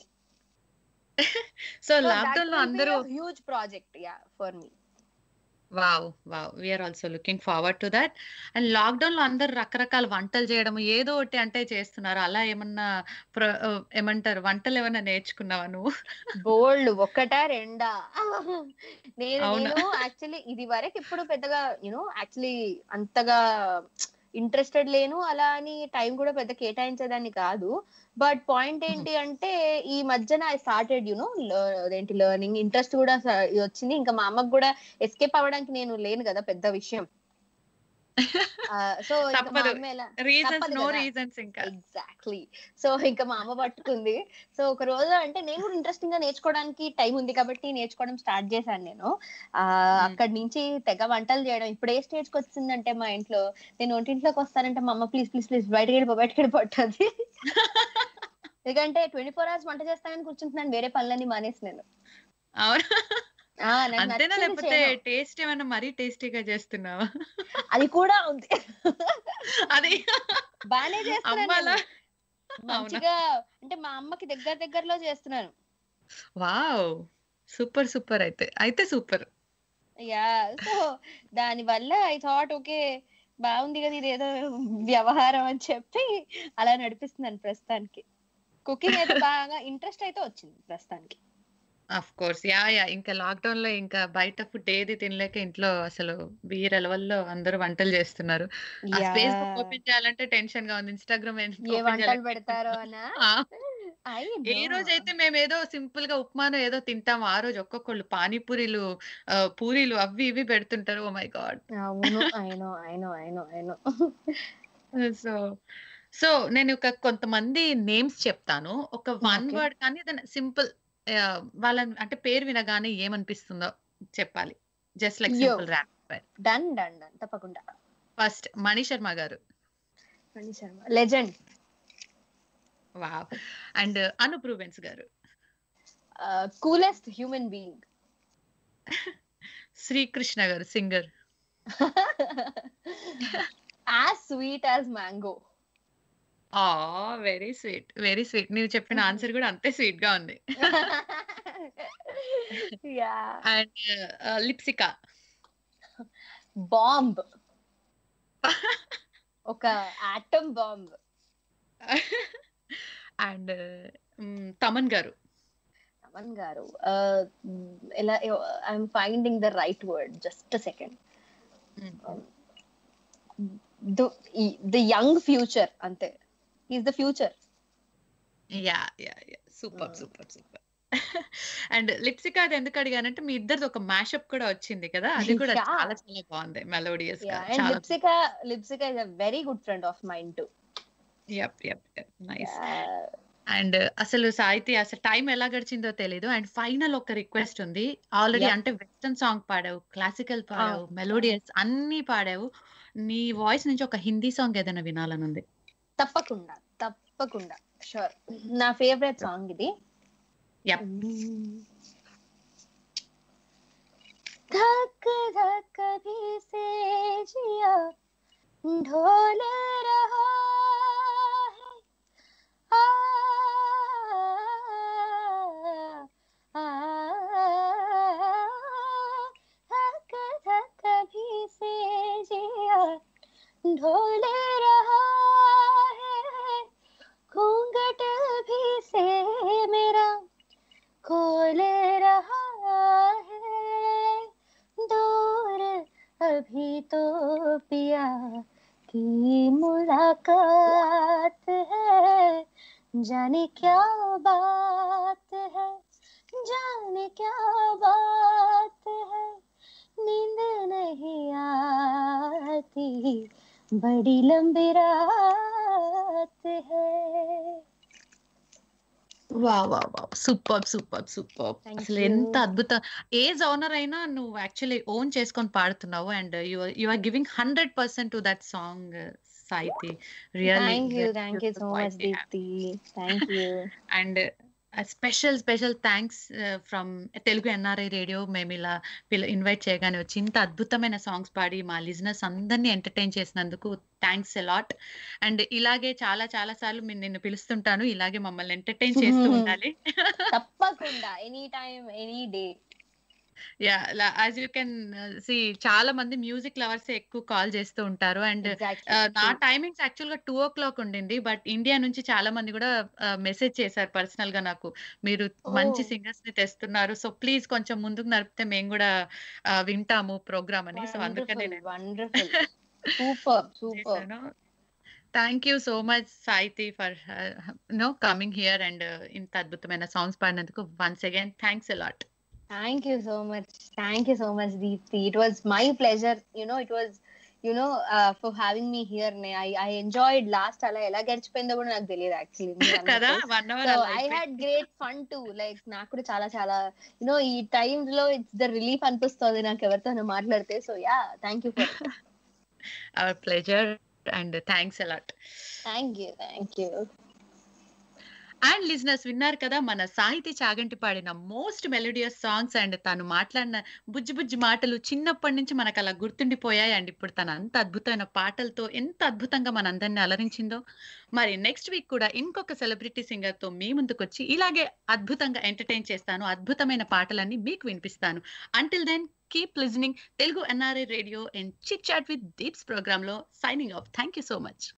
సో లాక్డౌన్ లో అందరూ huge project yeah for me. Wow wow, we're also looking forward to that. And lockdown లో అందరు రకరకాల వంటలు చేయడం ఏదో ఒకటి అంటే చేస్తున్నారు. అలా ఏమన్నా ప్ర- ఆ, ఏమంటారు, వంటలు ఏమన్నా నేర్చుకున్నావా నువ్వు? బోల్డ్ ఒక్కటా రెండా? నేను అవునా? నేను యాక్చువల్లీ ఇది వరకు ఇప్పుడు పెద్దగా యూనో యాక్చువల్లీ అంతగా ఇంట్రెస్టెడ్ లేను, అలా అని టైం కూడా పెద్ద కేటాయించేదాన్ని కాదు. బట్ పాయింట్ ఏంటి అంటే ఈ మధ్యన ఐ స్టార్టెడ్ యునో అదేంటి లెర్నింగ్ ఇంట్రెస్ట్ కూడా స- వచ్చింది. ఇంకా మా అమ్మకు కూడా ఎస్కేప్ అవ్వడానికి నేను లేను కదా పెద్ద విషయం. సో ఇంకా మా తప్పదు, అమ్మ ఎలా రీజన్స్ తప్పదు నో కదా. రీజన్స్ ఇంకా. ఎగ్జాక్ట్లీ. సో ఇంకా మా అమ్మ పట్టుకుంది. సో ఒక రోజు అంటే నేను కూడా ఇంట్రెస్టింగ్ గా నేర్చుకోవడానికి టైం ఉంది కాబట్టి నేర్చుకోవడం స్టార్ట్ చేశాను నేను. ఆ అక్కడి నుంచి తెగ వంటలు చేయడం. ఇప్పుడు ఏ స్టేజ్ కి వచ్చిందంటే మా ఇంట్లో నేను వంటింట్లోకి వస్తానంటే మా అమ్మ ప్లీజ్ ప్లీజ్ ప్లీజ్ బయటకి వెళ్ళిపో బయటకి వెళ్ళిపోతుంది. ఎందుకంటే ట్వంటీ ఫోర్ అవర్స్ వంట చేస్తానని కూర్చుంటున్నాను, వేరే పనులన్నీ మానేసి నేను. అవునా? ఆ, నాకు అంతేనా నచ్చింది లేకపోతే చేయను. టేస్ట్ ఏమైనా మరీ టేస్టీగా చేస్తున్నావా? అది కూడా ఉంది. అది బానే చేస్తున్నాను అమ్మాలా? నేను. అవునా? మంచిగా అంటే మా అమ్మకి దగ్గర దగ్గరలో చేస్తున్నాను. Wow, super super. అయితే అయితే సూపర్. యా సో దాని వల్ల ఐ థాట్ ఓకే బాగుంది కదా ఇది ఏదో వ్యవహారం అని చెప్పి అలా నడిపిస్తున్నాను ప్రస్తుతానికి. కుకింగ్ అయితే బాగా ఇంట్రెస్ట్ అయితే వచ్చింది ప్రస్తుతానికి. ఆఫ్ కోర్స్, యా యా ఇంకా లాక్డౌన్ లో ఇంకా బయట ఫుడ్ ఏది తినలేక ఇంట్లో అసలు వీర లెవెల్లో అందరూ వంటలు చేస్తున్నారు. ఆ యా ఫేస్బుక్ ఓపెన్ చేయాలంటే టెన్షన్ గా ఉంది, ఇన్స్టాగ్రామ్ ఏ ఓపెన్ వంటలు చేయాలంటే పెడతారో అనా ఆ, ఐ ఏ నో. రోజు అయితే మేము ఏదో సింపుల్ గా ఉప్మాను ఏదో తింటాం, ఆ రోజు ఒక్కొక్కళ్ళు పానీపూరీలు ఆ, పూరీలు అవి ఇవి పెడుతుంటారు. Oh my god. అవును I know I know I know I know. So so నేను ఒక కొంతమంది నేమ్స్ చెప్తాను. ఒక వన్ ఓకే వర్డ్ కానీ ఏదైనా సింపుల్ వాళ్ళని అంటే పేరు వినగానే ఏమనిపిస్తుందో చెప్పాలి. Just like yo simple rapid fire. Done done done తప్పకుండా. ఫస్ట్ మణి శర్మ గారు. Mani Sharma legend. Wow. And Anup Rubens గారు. Coolest human being. శ్రీకృష్ణ గారు singer. As sweet as mango. ఆ వెరీ స్వీట్ వెరీ స్వీట్. నీవు చెప్పిన ఆన్సర్ కూడా అంతే స్వీట్ గా ఉంది. Yeah and Lipsika. బాంబ్. ఒక ఆటమ్ బాంబ్. అండ్ తమన్ గారు. తమన్ గారు ఎలా I'm finding the right word, just second. The young future అంతే. Is the future. Yeah yeah yeah super super super. And Lipsika అది ఎందుకు అడిగానంటే మీ ఇద్దరిది ఒక మ్యాషప్ కూడా వచ్చింది కదా, అది కూడా Yeah. చాలా చాలా బాగుంది మెలోడియస్ గా. Yeah, and చాలా Lipsika, Lipsika is a very good friend of mine too. Yup yup yup nice. Yeah. And అసలు సాహితీ అసలు టైం ఎలా గడిచిందో తెలీదు. అండ్ ఫైనల్ ఒక రిక్వెస్ట్ ఉంది. Already Yeah. అంటే వెస్టర్న్ సాంగ్ పాడావు, క్లాసికల్ పాడావు, Ah. మెలోడియస్ అన్ని పాడావు. నీ వాయిస్ నుంచి ఒక హిందీ సాంగ్ ఏదైనా వినాలని ఉంది. తప్పకుండా తప్పకుండా షూర్. నా ఫేవరెట్ సాంగ్ ఇది. Yep. धक धक भी से जिया ढोल रहा है आ, आ, धक धक भी से जिया ढोल रहा है घूंघट भी से मेरा खोल रहा है दूर अभी तो पिया की मुलाकात है जाने क्या बात है जाने क्या बात है नींद नहीं आती बड़ी लंबी रात है. వా వా వా సూపర్ సూపర్ సూపర్. Thank అసలు you. ఎంత అద్భుతం. ఏ జోనర్ అయినా నువ్వు యాక్చువల్లీ ఓన్ చేసుకొని పాడుతున్నావు. And you you are giving hundred percent to that song Sahithi. Really Thank you, thank you so much, Deepthi. Thank you. And special special thanks from Telugu NRI radio. మేము ఇలా పిల్ల ఇన్వైట్ చేయగానే వచ్చి ఇంత అద్భుతమైన సాంగ్స్ పాడి మా లిజనర్స్ అందరినీ ఎంటర్టైన్ చేసినందుకు థ్యాంక్స్ అలాట్. అండ్ ఇలాగే చాలా చాలా సార్లు నేను నిన్ను పిలుస్తుంటాను. ఇలాగే మమ్మల్ని ఎంటర్టైన్ చేస్తూ ఉండాలి. తప్పకుండా any time any day. Yeah as you can see చాలా మంది మ్యూజిక్ లవర్స్ ఎక్కువ కాల్ చేస్తూ ఉంటారు. అండ్ నా టైమింగ్స్ యాక్చువల్ గా టూ ఓ క్లాక్ ఉండింది. బట్ ఇండియా నుంచి చాలా మంది కూడా మెసేజ్ చేశారు పర్సనల్ గా నాకు, మీరు మంచి సింగర్స్ ని తెస్తున్నారు, సో ప్లీజ్ కొంచెం ముందుకు నడిపితే మేము కూడా ఆ, వింటాము ప్రోగ్రామ్ అని. సో అందుకని నేను వండర్ఫుల్ సూపర్ సూపర్. చేశాను. Thank you so much Sahithi for no coming here and ఇంత అద్భుతమైన సాంగ్స్ పాడినందుకు. Once again thanks a lot. Thank you so much. Thank you so much, Deepthi. It was my pleasure. You know, it was, you know, uh, for having me here. Ne, I I enjoyed last ala ela గడిచిపోయిందో కూడా నాకు తెలియదు యాక్చువల్లీ కదా వన్ అవర్ సో అలా I had great fun to like నాకు కూడా చాలా చాలా యునో ఈ టైమ్స్ లో ఇట్స్ ద రిలీఫ్ అనిపిస్తుంది నాకు ఎవరితో మాట్లాడితే. So yeah thank you for our pleasure and thanks a lot. Thank you thank you. And listeners విన్నారు కదా మన సాహితి చాగంటి పాడిన మోస్ట్ మెలోడియస్ సాంగ్స్. అండ్ తను మాట్లాడిన బుజ్జి బుజ్జి మాటలు చిన్నప్పటి నుంచి మనకు అలా గుర్తుండిపోయాయి. అండ్ ఇప్పుడు తన అంత అద్భుతమైన పాటలతో ఎంత అద్భుతంగా మనందరినీ అలరించిందో. మరి నెక్స్ట్ వీక్ కూడా ఇంకొక సెలబ్రిటీ సింగర్ తో మీ ముందుకు వచ్చి ఇలాగే అద్భుతంగా ఎంటర్టైన్ చేస్తాను, అద్భుతమైన పాటలన్నీ మీకు వినిపిస్తాను. Until then keep listening Telugu NRI radio and chit chat with Deeps program లో signing off. Thank you so much.